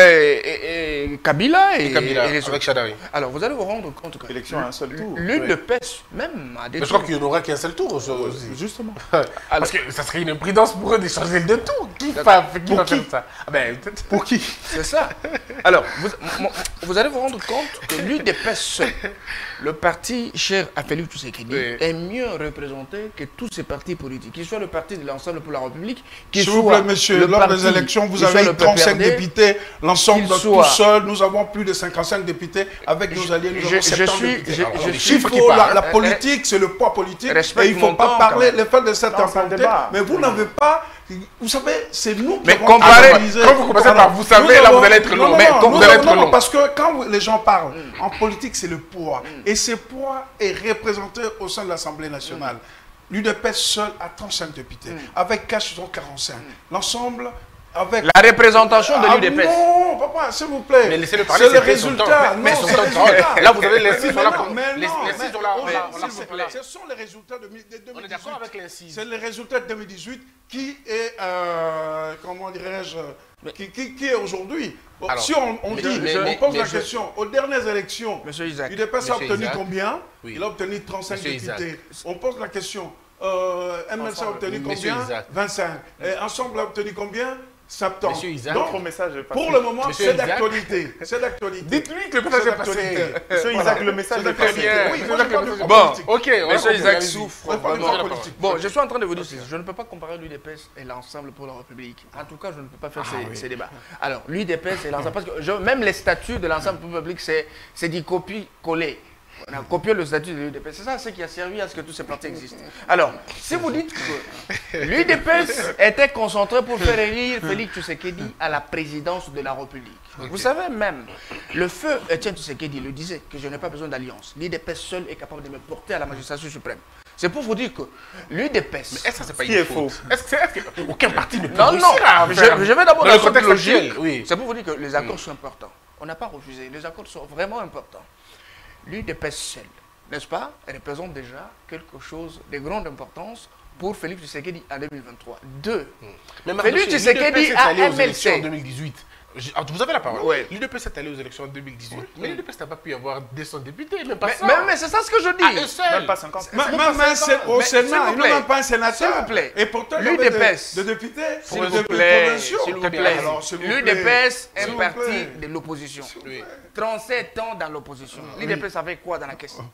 et- et Kabila et, et Kabila et les avec autres. Chadari. Alors, vous allez vous rendre compte que Élection à un seul tour. l'une Oui. de P E S, même à des Mais je crois qu'il n'y en aura qu'un seul tour aussi. Justement. Parce que ça serait une imprudence pour eux d'échanger les deux tours. Qui va, qui Pour va qui faire ça? Ah ben, peut-être. Pour qui? C'est ça. Alors, vous, m- m- vous allez vous rendre compte que l'U D P S seul, le parti cher à Félix Tshisekedi, Oui. est mieux représenté que tous ces partis politiques, qu'il soit le parti de l'ensemble pour la République, qu'il S'il soit vous plaît, monsieur, le lors parti- des élections, vous qu'il soit avez le trente-cinq P P R D. députés, l'ensemble qu'il tout soit- seul. Nous avons plus de cinquante-cinq députés. Avec nos alliés, nous je- avons je septante suis- députés. je- Alors, je il suis- faut, faut qu'il la, parle. la politique, c'est le poids politique. Respecte Et il ne faut mon pas temps, parler, quand les faits de cette Non, c'est un implanté. débat. Mais vous n'avez pas... Vous savez, c'est nous qui Mais avons comparez- analysé. quand vous commencez par Alors, vous savez, nous là, avons- vous allez être non, long. non, Mais non, quand nous vous allez avons- être non, non, long. parce que quand vous- les gens parlent, en politique, c'est le poids. Et ce poids est représenté au sein de l'Assemblée nationale. L'U D P S seul a trente-cinq députés. Avec Cash, ils ont quarante-cinq. L'ensemble, avec... La représentation de Ah l'U D P S. non, papa, s'il vous plaît. Mais laissez-le parler, C'est le c'est fait son temps. résultat. Mais Non, son c'est temps le de parole. résultat. Là, vous avez l'incise, Mais on l'a- non, mais les- non, l'incise, mais- on l'a- on mais l'a- on l'a s'il vous fait plaît, là. Ce sont les résultats de mi- de deux mille dix-huit. On est d'accord avec l'incise. C'est les résultats de deux mille dix-huit qui est, euh, comment dirais-je, qui, qui, qui est aujourd'hui. Bon, Alors, si on, on mais- dit, mais- on mais- pose mais la je- question, aux dernières élections, Monsieur Isaac. l'U D P S a Monsieur obtenu Isaac. combien? Oui. Il a obtenu trente-cinq Monsieur Isaac. députés. On pose la question, euh, M L C a obtenu Monsieur combien? Isaac. vingt-cinq. Et Ensemble a obtenu combien? soixante-dix. Monsieur Isaac. Donc, Votre message est passé. pour le moment, Monsieur c'est Isaac. d'actualité. C'est d'actualité. Dites-lui que le message C'est est passé. d'actualité. Monsieur Voilà. Isaac, le message C'est est passé. d'actualité. Bien. Oui, Monsieur moi, Isaac, je parle le de message- poids Bon, politique. ok. on a Monsieur compris, Isaac allez-y. souffre. On parle de vraiment. poids d'accord. politique. Bon, je suis en train de vous dire, ceci, je ne peux pas comparer l'U D P S et l'ensemble pour la République. En tout cas, je ne peux pas faire ces, ces débats. Alors, l'U D P S et l'ensemble, parce que je- même les statuts de l'ensemble pour le public, c'est c'est du copier-coller. On a copié le statut de l'U D P S. C'est ça ce qui a servi à ce que tous ces partis existent. Alors, si vous dites que l'U D P S était concentré pour faire élire Félix Tshisekedi à la présidence de la République. Vous savez même, le feu Etienne Tshisekedi le disait, que je n'ai pas besoin d'alliance. L'U D P S seul est capable de me porter à la magistrature suprême. C'est pour vous dire que l'U D P S... Est-ce que ça, c'est pas Qui une est faute? faux? Est-ce que c'est- est-ce que aucun parti ne peut Non, non, réussir à je, faire- je vais d'abord dans dans le cette contexte logique. actuel, oui. C'est pour vous dire que les accords sont importants. On n'a pas refusé. Les accords sont vraiment importants. L'U D P S seul, n'est-ce pas, représente déjà quelque chose de grande importance pour Félix Tshisekedi en deux mille vingt-trois. Deux, Mais Félix Mardoché, Tshisekedi l'U D P S est a allé aux M L C. élections en deux mille dix-huit. J'ai- ah, vous avez la parole. Ouais. L'U D P S est allé aux élections en deux mille dix-huit. Mais l'U D P S n'a pas pu avoir deux cents députés, même pas mais, ça. mais, mais c'est ça ce que je dis. Ah, eux seuls. Même pas cinquante. Même C'est même pas un ça, sé- au mais s'il Sénat, vous ils plaît. n'ont même pas un sénateur. S'il vous plaît. Et pourtant, il y L'U avait D P S. de, de députés. S'il de- vous de plaît, provinciaux. s'il vous Très bien. plaît. Alors, s'il vous L'U D P plaît. S est S'il un vous parti plaît. de l'opposition. Oui. trente-sept ans dans l'opposition. L'U D P S avait quoi dans la caisse?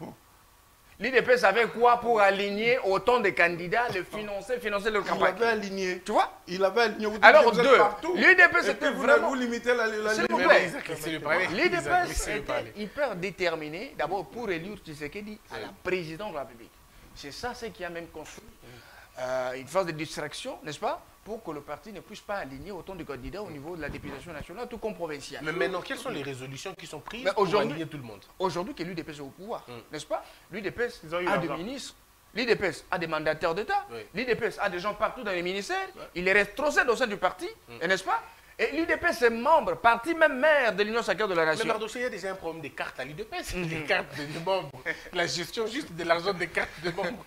L'U D P S avait quoi pour aligner autant de candidats, le financer, financer leur Il campagne? avait aligné. Tu vois? Il avait aligné. Vous dites Alors, que vous êtes deux, partout. l'U D P S Et était puis vous, vraiment- vous limitez la, la S'il vous limite. plaît. Isaac, laissez-le parler. L'U D P Isaac, S laissez-le était parler. hyper déterminé, d'abord pour élire Tshisekedi à la présidence de la République. C'est ça ce qui a même construit euh, une phase de distraction, n'est-ce pas, pour que le parti ne puisse pas aligner autant de candidats au niveau de la députation nationale, tout comme provinciale. Mais maintenant, quelles sont les résolutions qui sont prises Mais pour aujourd'hui- aligner tout le monde? Aujourd'hui que l'U D P est au pouvoir, Mm. n'est-ce pas? L'U D P Ils ont eu a des l'argent. ministres, l'U D P a des mandataires d'État, Oui. l'U D P a des gens partout dans les ministères, il est rétrocède au sein du parti, Mm. n'est-ce pas? Et l'U D P c'est membre, parti même maire de l'Union sacrée de la Mais Nation. Mardoché, il y a déjà un problème des cartes à l'U D P, c'est des cartes de membres. La gestion juste de l'argent des cartes de membres.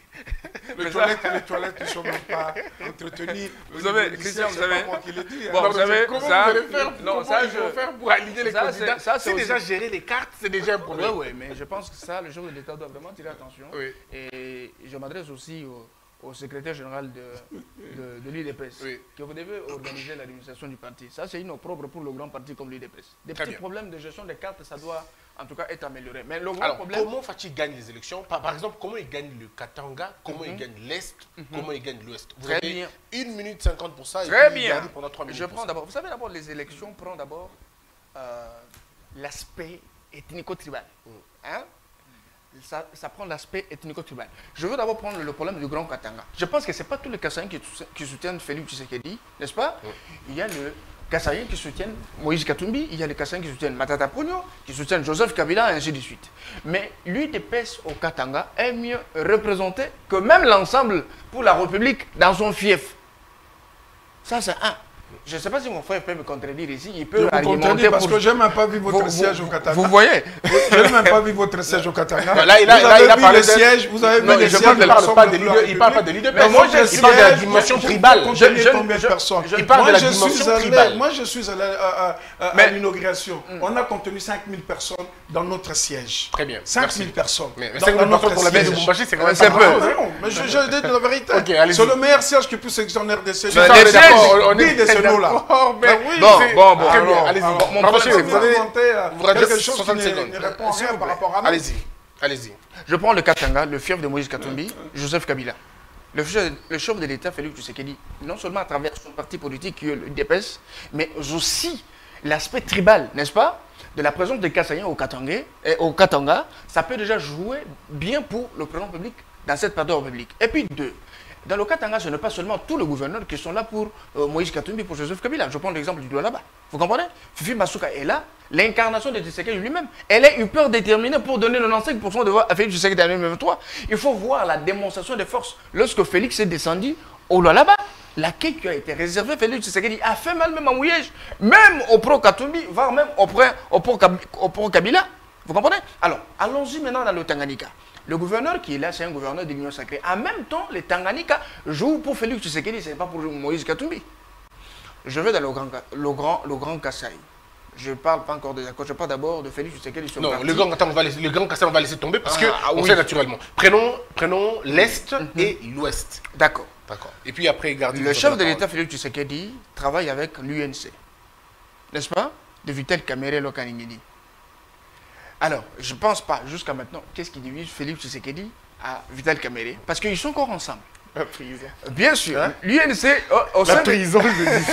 Les toilettes, les toilettes ne sont même pas entretenues. Vous Au savez, niveau du Christian, siège, vous c'est pas savez- moi qui le dis. hein. Bon, vous savez, comment ça- vous allez faire non, comment ça, il faut je- faire pour aligner les ça, candidats? c'est- ça, c'est C'est aussi- déjà gérer les cartes, c'est déjà un Oui, problème. oui, mais je pense que ça, le chef de l'État doit vraiment tirer attention. Oui. Et je m'adresse aussi au, au secrétaire général de, de, de l'U D P S, Oui. que vous devez organiser l'administration du parti. Ça, c'est une opprobre pour le grand parti comme l'U D P S. Des Très petits bien. problèmes de gestion des cartes, ça doit en tout cas être amélioré. Mais le grand Alors, problème... comment Fatih gagne les élections? par, par exemple, comment il gagne le Katanga? Comment il gagne l'Est? Comment il gagne l'Ouest? Vous Très avez bien. une minute cinquante pour ça et Très puis bien. Gardi pendant trois minutes. Je pour prends ça. d'abord, vous savez d'abord, les élections prennent d'abord euh, l'aspect ethnico-tribal. Hein? Ça, ça prend l'aspect ethnico-tribal. Je veux d'abord prendre le problème du Grand Katanga. Je pense que ce n'est pas tous les Kassaïens qui, qui soutiennent Félix Tshisekedi, n'est-ce pas? Oui. Il y a le Kassaïens qui soutiennent Moïse Katumbi, il y a les Kassaïens qui soutiennent Matata Ponyo, qui soutiennent Joseph Kabila, et ainsi de suite. Mais l'U D P S au Katanga est mieux représenté que même l'ensemble pour la République dans son fief. Ça, c'est un. Je ne sais pas si mon frère peut me contredire ici. Il Je peut vous argumenter contredis parce pour... que je n'ai même pas vu votre Vous- siège vous- au Katanga. Vous voyez? Je n'ai même pas vu votre siège au Katanga. Là, il a- vous là, avez il a vu parlé les de- sièges, vous avez Non, vu les je sièges parle, de il parle l'ensemble pas de de la l'U D P S. Il parle pas de l'U D P S. Mais moi, il je- parle de la siège, dimension je- tribale. je- Je- je- combien de je- personnes je- Il parle Moi, de la je dimension suis allé- tribale. Moi, je suis allé à, à- à- à Mais- l'inauguration. On a contenu cinq mille personnes dans notre siège. Très bien. cinq Merci. mille personnes. Mais dans- cinq mille dans notre personnes pour la ville de siège. Lubumbashi, c'est quand même C'est pas peu. mal. Non, non, mais je, je dis la vérité. Ok, allez-y. C'est le meilleur siège que puisse exister en R D C. Ça, Mais on les est d'accord, sièges, on- on est dis de ce nom-là. d'accord, mais Ben oui, Bon, c'est- bon, bon. Très bien, Alors, allez-y. alors, Mon mon prochain, prochain, vous avez inventer, euh, vous avez quelque chose soixante qui ne, secondes. ne répond S'il rien vous par plaît. rapport à nous. Allez-y, allez-y. Je prends le Katanga, le fief de Moïse Katumbi, Joseph Kabila. Le chef, le chef de l'État, Félix Tshisekedi, non seulement à travers son parti politique qui est le D P S, mais aussi l'aspect tribal, n'est-ce pas, de la présence des Kassaïens au Katanga, et au Katanga, ça peut déjà jouer bien pour le président public dans cette partie république. Et puis deux, dans le Katanga, ce n'est pas seulement tous les gouverneurs qui sont là pour euh, Moïse Katumbi, pour Joseph Kabila. Je prends l'exemple du Douala là-bas. Vous comprenez? Fifi Masuka est là, l'incarnation de Tshisekedi lui-même. Elle est hyper déterminée pour donner quatre-vingt-quinze pour cent de voix à Félix Tshisekedi en deux mille vingt-trois. Il faut voir la démonstration des forces. Lorsque Félix est descendu au là-bas, l'accueil qui a été réservé à Félix Tshisekedi a fait mal même à Mouyej, même au pro-Katumbi, voire même au pro- au pro-Kab- au pro-Kabila. Vous comprenez? Alors, allons-y maintenant dans le Tanganyika. Le gouverneur qui est là, c'est un gouverneur de l'Union sacrée. En même temps, les Tanganyika jouent pour Félix Tshisekedi, ce n'est pas pour Moïse Katumbi. Je vais dans le grand, le grand, le grand Kasaï. Je ne parle pas encore de d'accord, je parle d'abord de Félix Tshisekedi. son Non, parti. le grand, attends, on va laisser, le grand Kassai, on va laisser tomber parce Ah, que ah on oui. fait naturellement. Prenons, prenons l'Est et l'Ouest. D'accord. D'accord. Et puis après, gardez Le chef de l'État, Félix Tshisekedi, travaille avec l'U N C. N'est-ce pas? De Vital Kamerhe Lokaningini. Alors, je ne pense pas, jusqu'à maintenant, qu'est-ce qui divise Félix Tshisekedi à Vital Kamerhe? Parce qu'ils sont encore ensemble. La prison. Bien sûr, l'U N C, au, au La sein de prison, je dis.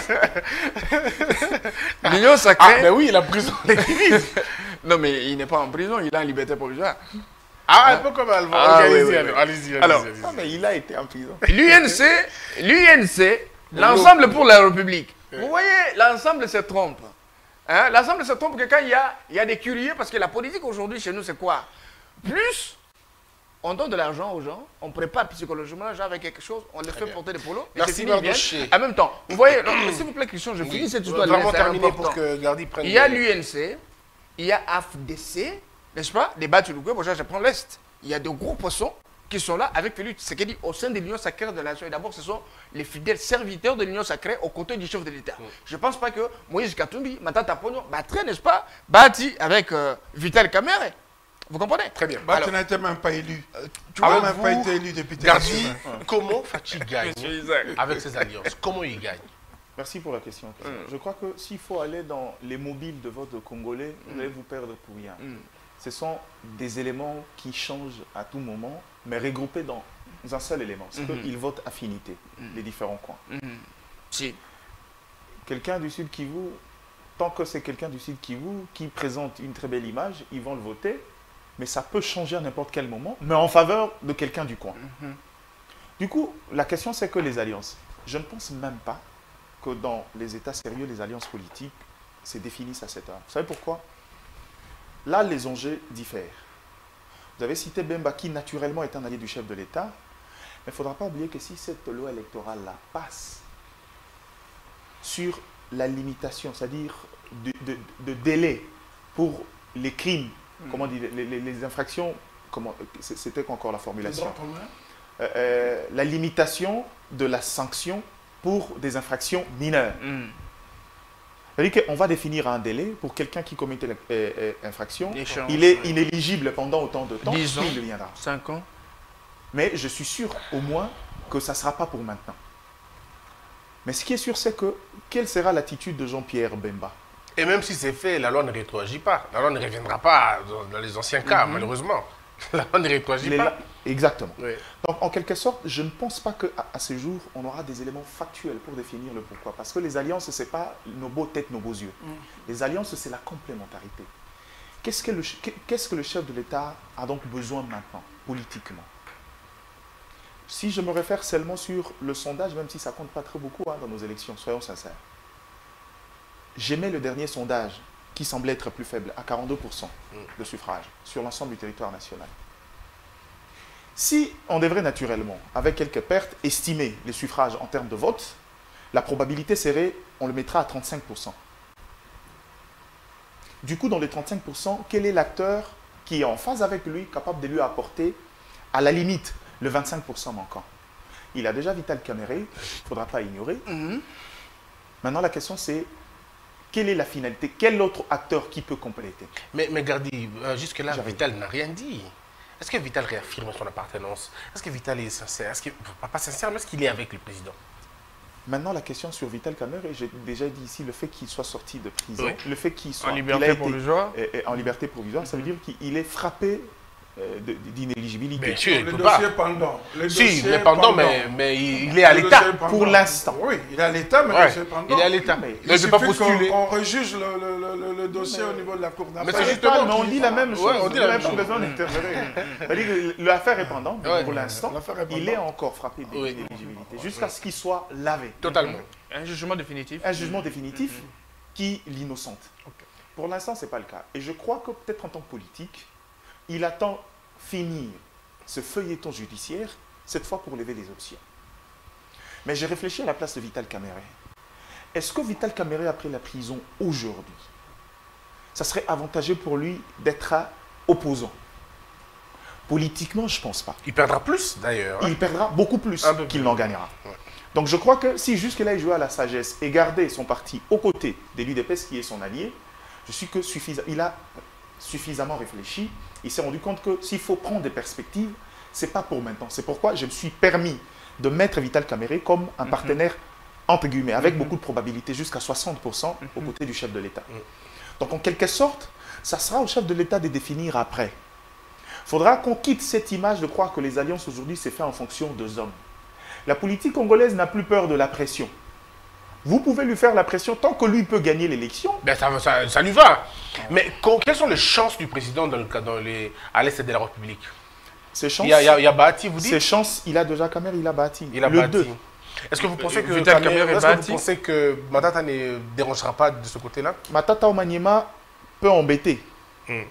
l'Union Ah, sacrée. ben oui, la prison les divise. Non, mais il n'est pas en prison, il est en liberté provisoire. Ah, un peu comme Alvan. Ah, Ok, oui, allez-y, oui, alors, oui. allez-y, allez-y, Alors, allez-y. Non, mais il a été en prison. L'U N C, l'U N C, l'ensemble pour la République. Vous voyez, l'ensemble se trompe. Hein? L'ensemble se trompe que quand il y a, il y a des curieux, parce que la politique aujourd'hui chez nous, c'est quoi? Plus on donne de l'argent aux gens, on prépare psychologiquement les gens avec quelque chose, on les fait bien. porter des polos. et Merci, c'est fini, ils Mardoché. viennent. En même temps, vous voyez, non, s'il vous plaît, Christian, je finis cette histoire. Vraiment c'est terminé important. pour que Gardi prenne. Il y a le- l'U N C, il y a A F D C, n'est-ce pas? Les Batulugwe, bon, je prends l'Est. Il y a de gros poissons qui sont là avec Félix Tshisekedi au sein de l'Union sacrée de la nation. Et d'abord, ce sont les fidèles serviteurs de l'Union sacrée aux côtés du chef de l'État. Je ne pense pas que Moïse Katumbi, Matata Ponyo, battrait, n'est-ce pas, bâti avec euh, Vital Kamerhe. Vous comprenez? Très bien. Bah, Alors, tu n'étais même pas élu. tu Tu n'as vois, même vous, pas été élu député Gardi, national. comment Fatih gagne avec ses alliances? Comment il gagne? Merci pour la question. Christian. Je crois que s'il faut aller dans les mobiles de votre Congolais, vous allez vous perdre pour rien. Mm. Ce sont des éléments qui changent à tout moment, mais regroupés dans un seul élément. C'est Mhm. qu'ils votent affinité, les différents coins. Mhm. Si. Quelqu'un du Sud Kivu, tant que c'est quelqu'un du Sud Kivu qui présente une très belle image, ils vont le voter, mais ça peut changer à n'importe quel moment, mais en faveur de quelqu'un du coin. Mhm. Du coup, la question c'est que les alliances. Je ne pense même pas que dans les États sérieux, les alliances politiques se définissent à cette heure. Vous savez pourquoi? Là, les enjeux diffèrent. Vous avez cité Bemba qui, naturellement, est un allié du chef de l'État. Mais il ne faudra pas oublier que si cette loi électorale-là passe sur la limitation, c'est-à-dire de, de, de délai pour les crimes, mmh. comment dire, les, les, les infractions, c'était encore la formulation euh, euh, la limitation de la sanction pour des infractions mineures. Mmh. C'est-à-dire qu'on va définir un délai pour quelqu'un qui commettait l'infraction. Il est inéligible pendant autant de temps, dix ans, il deviendra. cinq ans. Mais je suis sûr au moins que ça ne sera pas pour maintenant. Mais ce qui est sûr, c'est que quelle sera l'attitude de Jean-Pierre Bemba? Et même si c'est fait, la loi ne rétroagit pas. La loi ne reviendra pas dans les anciens cas, mm-hmm. malheureusement. La loi ne rétroagit pas. Là, exactement. Oui. Donc, en quelque sorte, je ne pense pas qu'à à ce jour, on aura des éléments factuels pour définir le pourquoi. Parce que les alliances, ce n'est pas nos beaux têtes, nos beaux yeux. Mm. Les alliances, c'est la complémentarité. Qu'est-ce que, le, qu'est-ce que le chef de l'État a donc besoin maintenant, politiquement? Si je me réfère seulement sur le sondage, même si ça ne compte pas très beaucoup hein, dans nos élections, soyons sincères. J'aimais le dernier sondage qui semblait être plus faible, à quarante-deux pour cent de suffrage sur l'ensemble du territoire national. Si on devrait naturellement, avec quelques pertes, estimer les suffrages en termes de vote, la probabilité serait, on le mettra à trente-cinq pour cent. Du coup, dans les trente-cinq pour cent, quel est l'acteur qui est en phase avec lui, capable de lui apporter, à la limite, le vingt-cinq pour cent manquant? Il a déjà Vital Kamerhe, il ne faudra pas ignorer. Mm-hmm. Maintenant, la question c'est, quelle est la finalité? Quel autre acteur qui peut compléter? Mais, mais Gardi, euh, jusque-là, Vital n'a rien dit. Est-ce que Vital réaffirme son appartenance? Est-ce que Vital est sincère? Est-ce que, pas sincère, mais est-ce qu'il est avec le président? Maintenant, la question sur Vital Kamerhe, j'ai déjà dit ici, le fait qu'il soit sorti de prison, oui. le fait qu'il soit en liberté provisoire, en liberté provisoire, ça veut dire qu'il est frappé d'inéligibilité. Bien sûr, il le peut dossier pas. pendant. Le si, mais pendant, mais, mais il est à l'État pour l'instant. Oui, il est à l'État, mais ouais, le dossier pendant. Il est à l'État. Mais il ne peut pas postuler. On rejuge le, le, le, le dossier mais, au niveau de la Cour d'appel. Mais c'est justement, mais on dit la même chose. Ouais, on dit la même chose. Besoin d'intervenir. C'est-à-dire que l'affaire est pendante, ouais, pour l'instant, il est encore frappé d'inéligibilité, jusqu'à ce qu'il soit lavé. Totalement. Un jugement définitif. Un jugement définitif qui l'innocente. Pour l'instant, ce n'est pas le cas. Et je crois que peut-être en tant que politique, il attend finir ce feuilleton judiciaire, cette fois pour lever les options. Mais j'ai réfléchi à la place de Vital Kamerhe. Est-ce que Vital Kamerhe, après la prison aujourd'hui, ça serait avantageux pour lui d'être opposant? Politiquement, je ne pense pas. Il perdra plus d'ailleurs. Hein. Il perdra beaucoup plus qu'il n'en gagnera. Ouais. Donc je crois que si jusque-là il jouait à la sagesse et gardait son parti aux côtés de l'U D P S qui est son allié, je suis que suffisa... il a suffisamment réfléchi. Il s'est rendu compte que s'il faut prendre des perspectives, ce n'est pas pour maintenant. C'est pourquoi je me suis permis de mettre Vital Kamerhe comme un partenaire, entre guillemets, avec mm-hmm. beaucoup de probabilité, jusqu'à soixante pour cent mm-hmm. aux côtés du chef de l'État. Mm-hmm. Donc en quelque sorte, ça sera au chef de l'État de définir après. Il faudra qu'on quitte cette image de croire que les alliances aujourd'hui, c'est fait en fonction de hommes. La politique congolaise n'a plus peur de la pression. Vous pouvez lui faire la pression tant que lui peut gagner l'élection. Ben ça, ça, ça lui va. Mais quelles sont les chances du président dans le, dans les, à l'est de la République? Ses chances, il y a, il y a, il y a Bahati, vous dites? Ses chances, il a déjà Kamerhe, il a Bahati. Il a le Bahati. deux. Est-ce que vous pensez que, Vital Kamerhe, Kamerhe est-ce que vous pensez que Matata ne dérangera pas de ce côté-là? Matata au Maniema peut embêter. Hmm.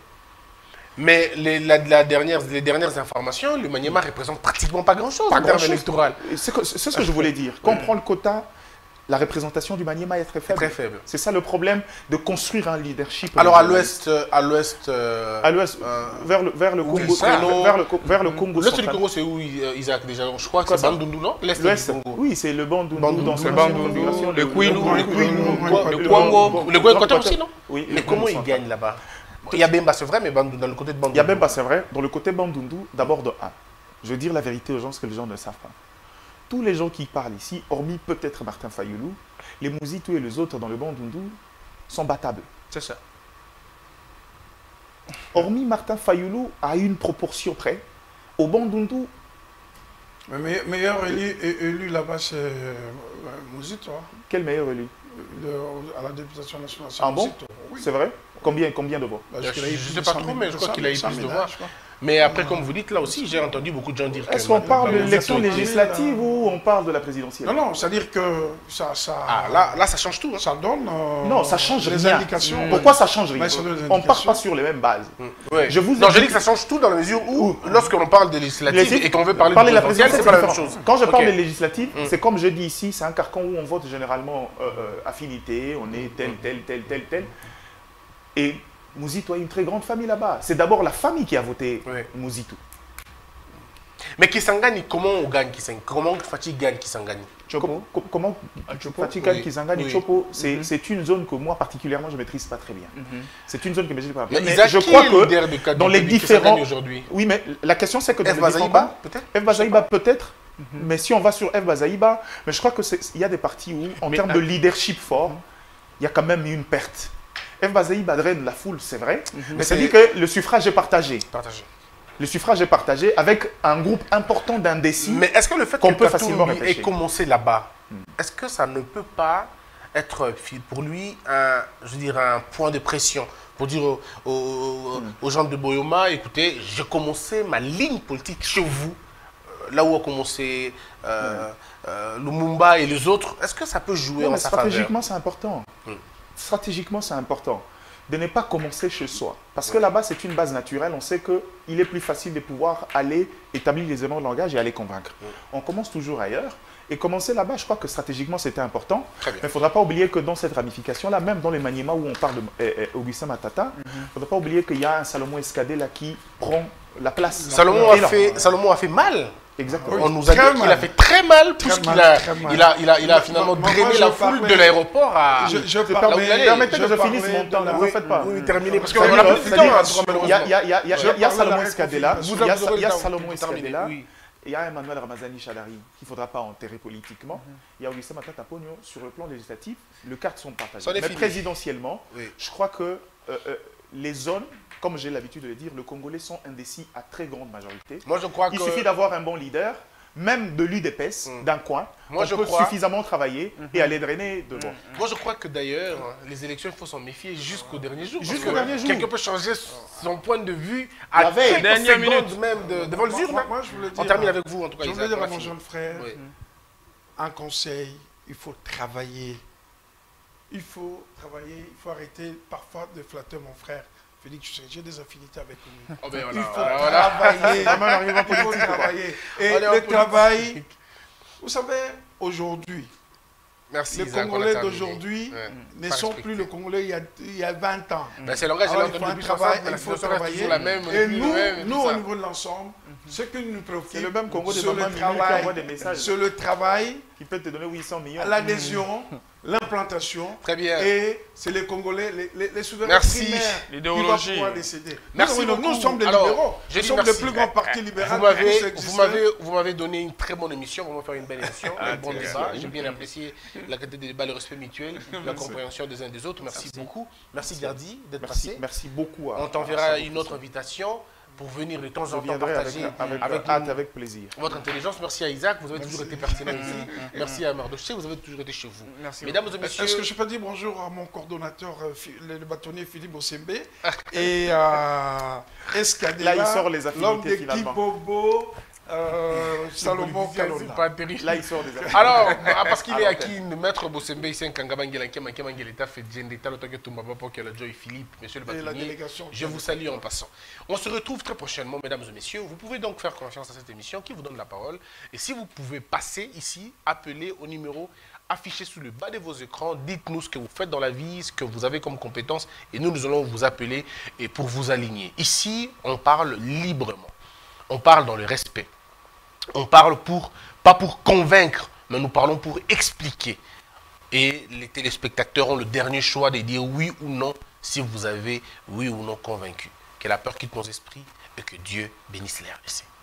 Mais les, la, la dernière, les dernières informations, le Maniema ne représente pratiquement pas grand-chose en termes électoraux. C'est ce que je voulais dire. Quand on prend le quota, la représentation du Maniema est très faible. Très faible. C'est ça le problème de construire un leadership. Alors à l'ouest, à l'ouest, euh, à l'ouest, euh, vers le vers le Congo, vers le vers le Congo. L'est du Congo, c'est où Isaac déjà? Je crois que c'est Bandundu, non? L'est du Congo. Oui, c'est le Bandundu dans le Bandundu, le Kwilu, le Kwango, le Kwango aussi, non? Oui. Mais comment ils gagnent là-bas? Il y a Bemba, c'est vrai, mais dans le côté de Bandundu. Il y a Bemba, c'est vrai. Dans le côté Bandundu, d'abord de un. Je veux dire la vérité aux gens, ce que les gens ne savent pas. Tous les gens qui parlent ici, hormis peut-être Martin Fayoulou, les Mouzitou et les autres dans le Bandundu sont battables. C'est ça. Hormis Martin Fayoulou, à une proportion près, au Bandundu... Mais meilleur élu, élu là-bas, c'est euh, Mouzitou. Hein. Quel meilleur élu? Le, à la députation nationale, c'est ah bon? Oui. C'est vrai? Combien, combien de voix? bah, Je ne sais pas trop, mais je crois qu'il a eu plus de voix. Mais après, comme vous dites, là aussi, j'ai entendu beaucoup de gens dire que... Est-ce qu'on parle de la l'élection majorité, législative là. ou on parle de la présidentielle? Non, non, c'est-à-dire que ça, ça, Ah, là, là, ça change tout. Hein. ça donne euh, Non, ça change les rien. indications. Pourquoi ça change rien? Mais ça donne des On ne part indications. pas sur les mêmes bases. Ouais. Je vous ai non, je dit- dis que ça change tout dans la mesure où, lorsqu'on parle de législative Les- et qu'on veut parler, parler de de la présidentielle, présidentielle, c'est pas la même différent. chose. Quand je parle Ok. des législatives, Mm. c'est comme je dis ici, c'est un carcan où on vote généralement euh, euh, affinité, on est tel, tel, tel, tel, tel. Et Mouzitou a une très grande famille là-bas. C'est d'abord la famille qui a voté Ouais. Mouzitou. Mais Kisangani, comment on gagne Kisangani? Comment Fatih gagne Kisangani? Com- com- Comment Chopo? Fatigan, Oui. Kisangani, Oui. Chopo, c'est Mhm. c'est une zone que moi particulièrement je ne maîtrise pas très bien. Mhm. C'est une zone que je ne maîtrise pas Mais bien. Mais Isaac, je qui crois est que leader de Kaddu dans les de différents... Kisangani aujourd'hui? Oui, mais la question c'est que dans F. les Bazaïba, différents... peut-être? F. Bazaïba peut-être, mais si on va sur F. Bazaïba, mais je crois qu'il y a des partis où, en Mais, termes euh, de leadership fort, il y a quand même une perte. F. Bazaïba draine la foule, c'est vrai, mais ça c'est- dit que le suffrage est partagé. Partagé. Le suffrage est partagé avec un groupe important d'indécis. Mais est-ce que le fait qu'on que peut Katou facilement lui ait repêcher. commencé là-bas, est-ce que ça ne peut pas être pour lui un, je veux dire, un point de pression pour dire aux, aux- aux gens de Boyoma, écoutez, j'ai commencé ma ligne politique chez vous, euh, là où a commencé euh, euh, Lumumba et les autres. Est-ce que ça peut jouer Ouais, en mais sa faveur? stratégiquement, c'est important. Hmm. Stratégiquement, c'est important de ne pas commencer chez soi. Parce que là-bas, c'est une base naturelle. On sait qu'il est plus facile de pouvoir aller établir les éléments de langage et aller convaincre. Hmm. On commence toujours ailleurs. Et commencer là-bas, je crois que stratégiquement, c'était important. Très bien. Mais il ne faudra pas oublier que dans cette ramification-là, même dans les maniements où on parle d'Augustin Matata, il ne faudra pas oublier qu'il y a un Salomon Escadé là qui prend la place. Salomon a, Énorme. fait, Salomon a fait mal. Exactement. On nous a très dit qu'il mal. a fait très mal puisqu'il mal, a, très mal. il a, il a, il a Moi- finalement moi- drainé moi, je la foule parlais- de l'aéroport à... Je, je là où parlais, il allait. Permettez que je parlais finisse mon de temps, la- ne vous faites pas. Oui, oui, terminé, parce Ça qu'on veut a dire- plus de ça temps, veut dire- hein, Il y a, malheureusement. il y a- il y a- il y a- Je il y a parlais de la Salomon République Escadé là, Vous il y a, avez- vous avez il y a le temps, Salomon vous terminez, Escadé là, oui. il y a Emmanuel Ramazani Chadari qu'il ne faudra pas enterrer politiquement. Il y a Augustin Matata Pogno sur le plan législatif, les cartes sont partagées. Ça en est Mais fini. présidentiellement, Oui. je crois que euh, euh, les zones, comme j'ai l'habitude de le dire, les Congolais sont indécis à très grande majorité. Moi, je crois Il que... suffit d'avoir un bon leader, même de l'U D P S, Mm. d'un coin, Moi, on je peut crois- suffisamment travailler et aller drainer devant. Moi, je crois que d'ailleurs, les élections, il faut s'en méfier jusqu'au dernier jour. parce Jusqu'au que dernier jour. Quelqu'un peut changer son point de vue à La veille. quelques Dernière secondes minute. même de, devant le Moi- jour. moi- moi, je voulais On dire- termine avec vous, en tout cas. Je voulais Isaac, dire à on a mon fini. jeune frère, Oui. un conseil, il faut travailler. Il faut travailler, il faut arrêter parfois de flatter mon frère. Félix, tu sais, j'ai des affinités avec lui. Oh, ben Il voilà, faut voilà, voilà. travailler. Vraiment, on arrive en Il faut politique, quoi. travailler. Et On est en le politique. travail, vous savez, aujourd'hui, Merci, les Isaac, on a Congolais terminé. d'aujourd'hui Ouais. ne Pas sont respecté. plus le Congolais il y a, il y a vingt ans. Ben, c'est le langage, Alors, j'ai il faut entendu un depuis travail, soixante, mais la il faut situation reste travailler. toujours la même. on est Et plus nous, le même et nous tout au ça. niveau de l'ensemble, ce qui nous préoccupe, C'est le même Congo des c'est le mamans qui envoie travail, des messages. c'est le travail, Qui peut te donner huit cents millions. l'adhésion, l'implantation, Très bien. et c'est les Congolais, les, les, les souverains Merci. primaires qui vont L'idéologie. pouvoir décider. Merci nous, nous, beaucoup. nous sommes des Alors, libéraux, j'ai nous dit sommes merci. les plus grands partis libéraux. Vous qui m'avez, puissent vous exister. m'avez, vous m'avez donné une très bonne émission, vraiment faire une belle émission, un bon merci. débat. J'ai bien apprécié la qualité des débats, le respect mutuel, la compréhension des uns des autres. Merci, beaucoup. Merci Gardi d'être Merci, passé. merci beaucoup. à- On à t'enverra ça. une autre invitation pour venir de temps Je en temps viendrai avec, partager avec, avec hâte, nous avec plaisir. votre intelligence. Merci à Isaac, vous avez toujours été pertinent ici. Merci à Mardoché, vous avez toujours été chez vous. Merci. Mesdames et messieurs, Est-ce que je peux dire bonjour à mon coordonnateur, euh, Fi- le, le bâtonnier Philippe Ossembe, et à Escadela, Là, il sort les affinités, l'homme d'équipe finalement. Bobo, euh, Salomon c'est Kalonda. pas terrible. Là, il sort des affaires. Alors, ah, parce qu'il est Alors, acquis, le maître Bossembe, ici, un Kangabangela, qui m'a qui l'État fait Djendeta, l'autre que Toumba, pour que le Joy Philippe, monsieur le Et la bâtonnier. délégation. Je vous salue en passant. On se retrouve très prochainement, mesdames et messieurs. Vous pouvez donc faire confiance à cette émission qui vous donne la parole. Et si vous pouvez passer ici, appelez au numéro affiché sous le bas de vos écrans. Dites-nous ce que vous faites dans la vie, ce que vous avez comme compétences. Et nous, nous allons vous appeler et pour vous aligner. Ici, on parle librement. On parle dans le respect. On parle pour, pas pour convaincre, mais nous parlons pour expliquer. Et les téléspectateurs ont le dernier choix de dire oui ou non si vous avez oui ou non convaincu. Que la peur quitte nos esprits et que Dieu bénisse les R D C.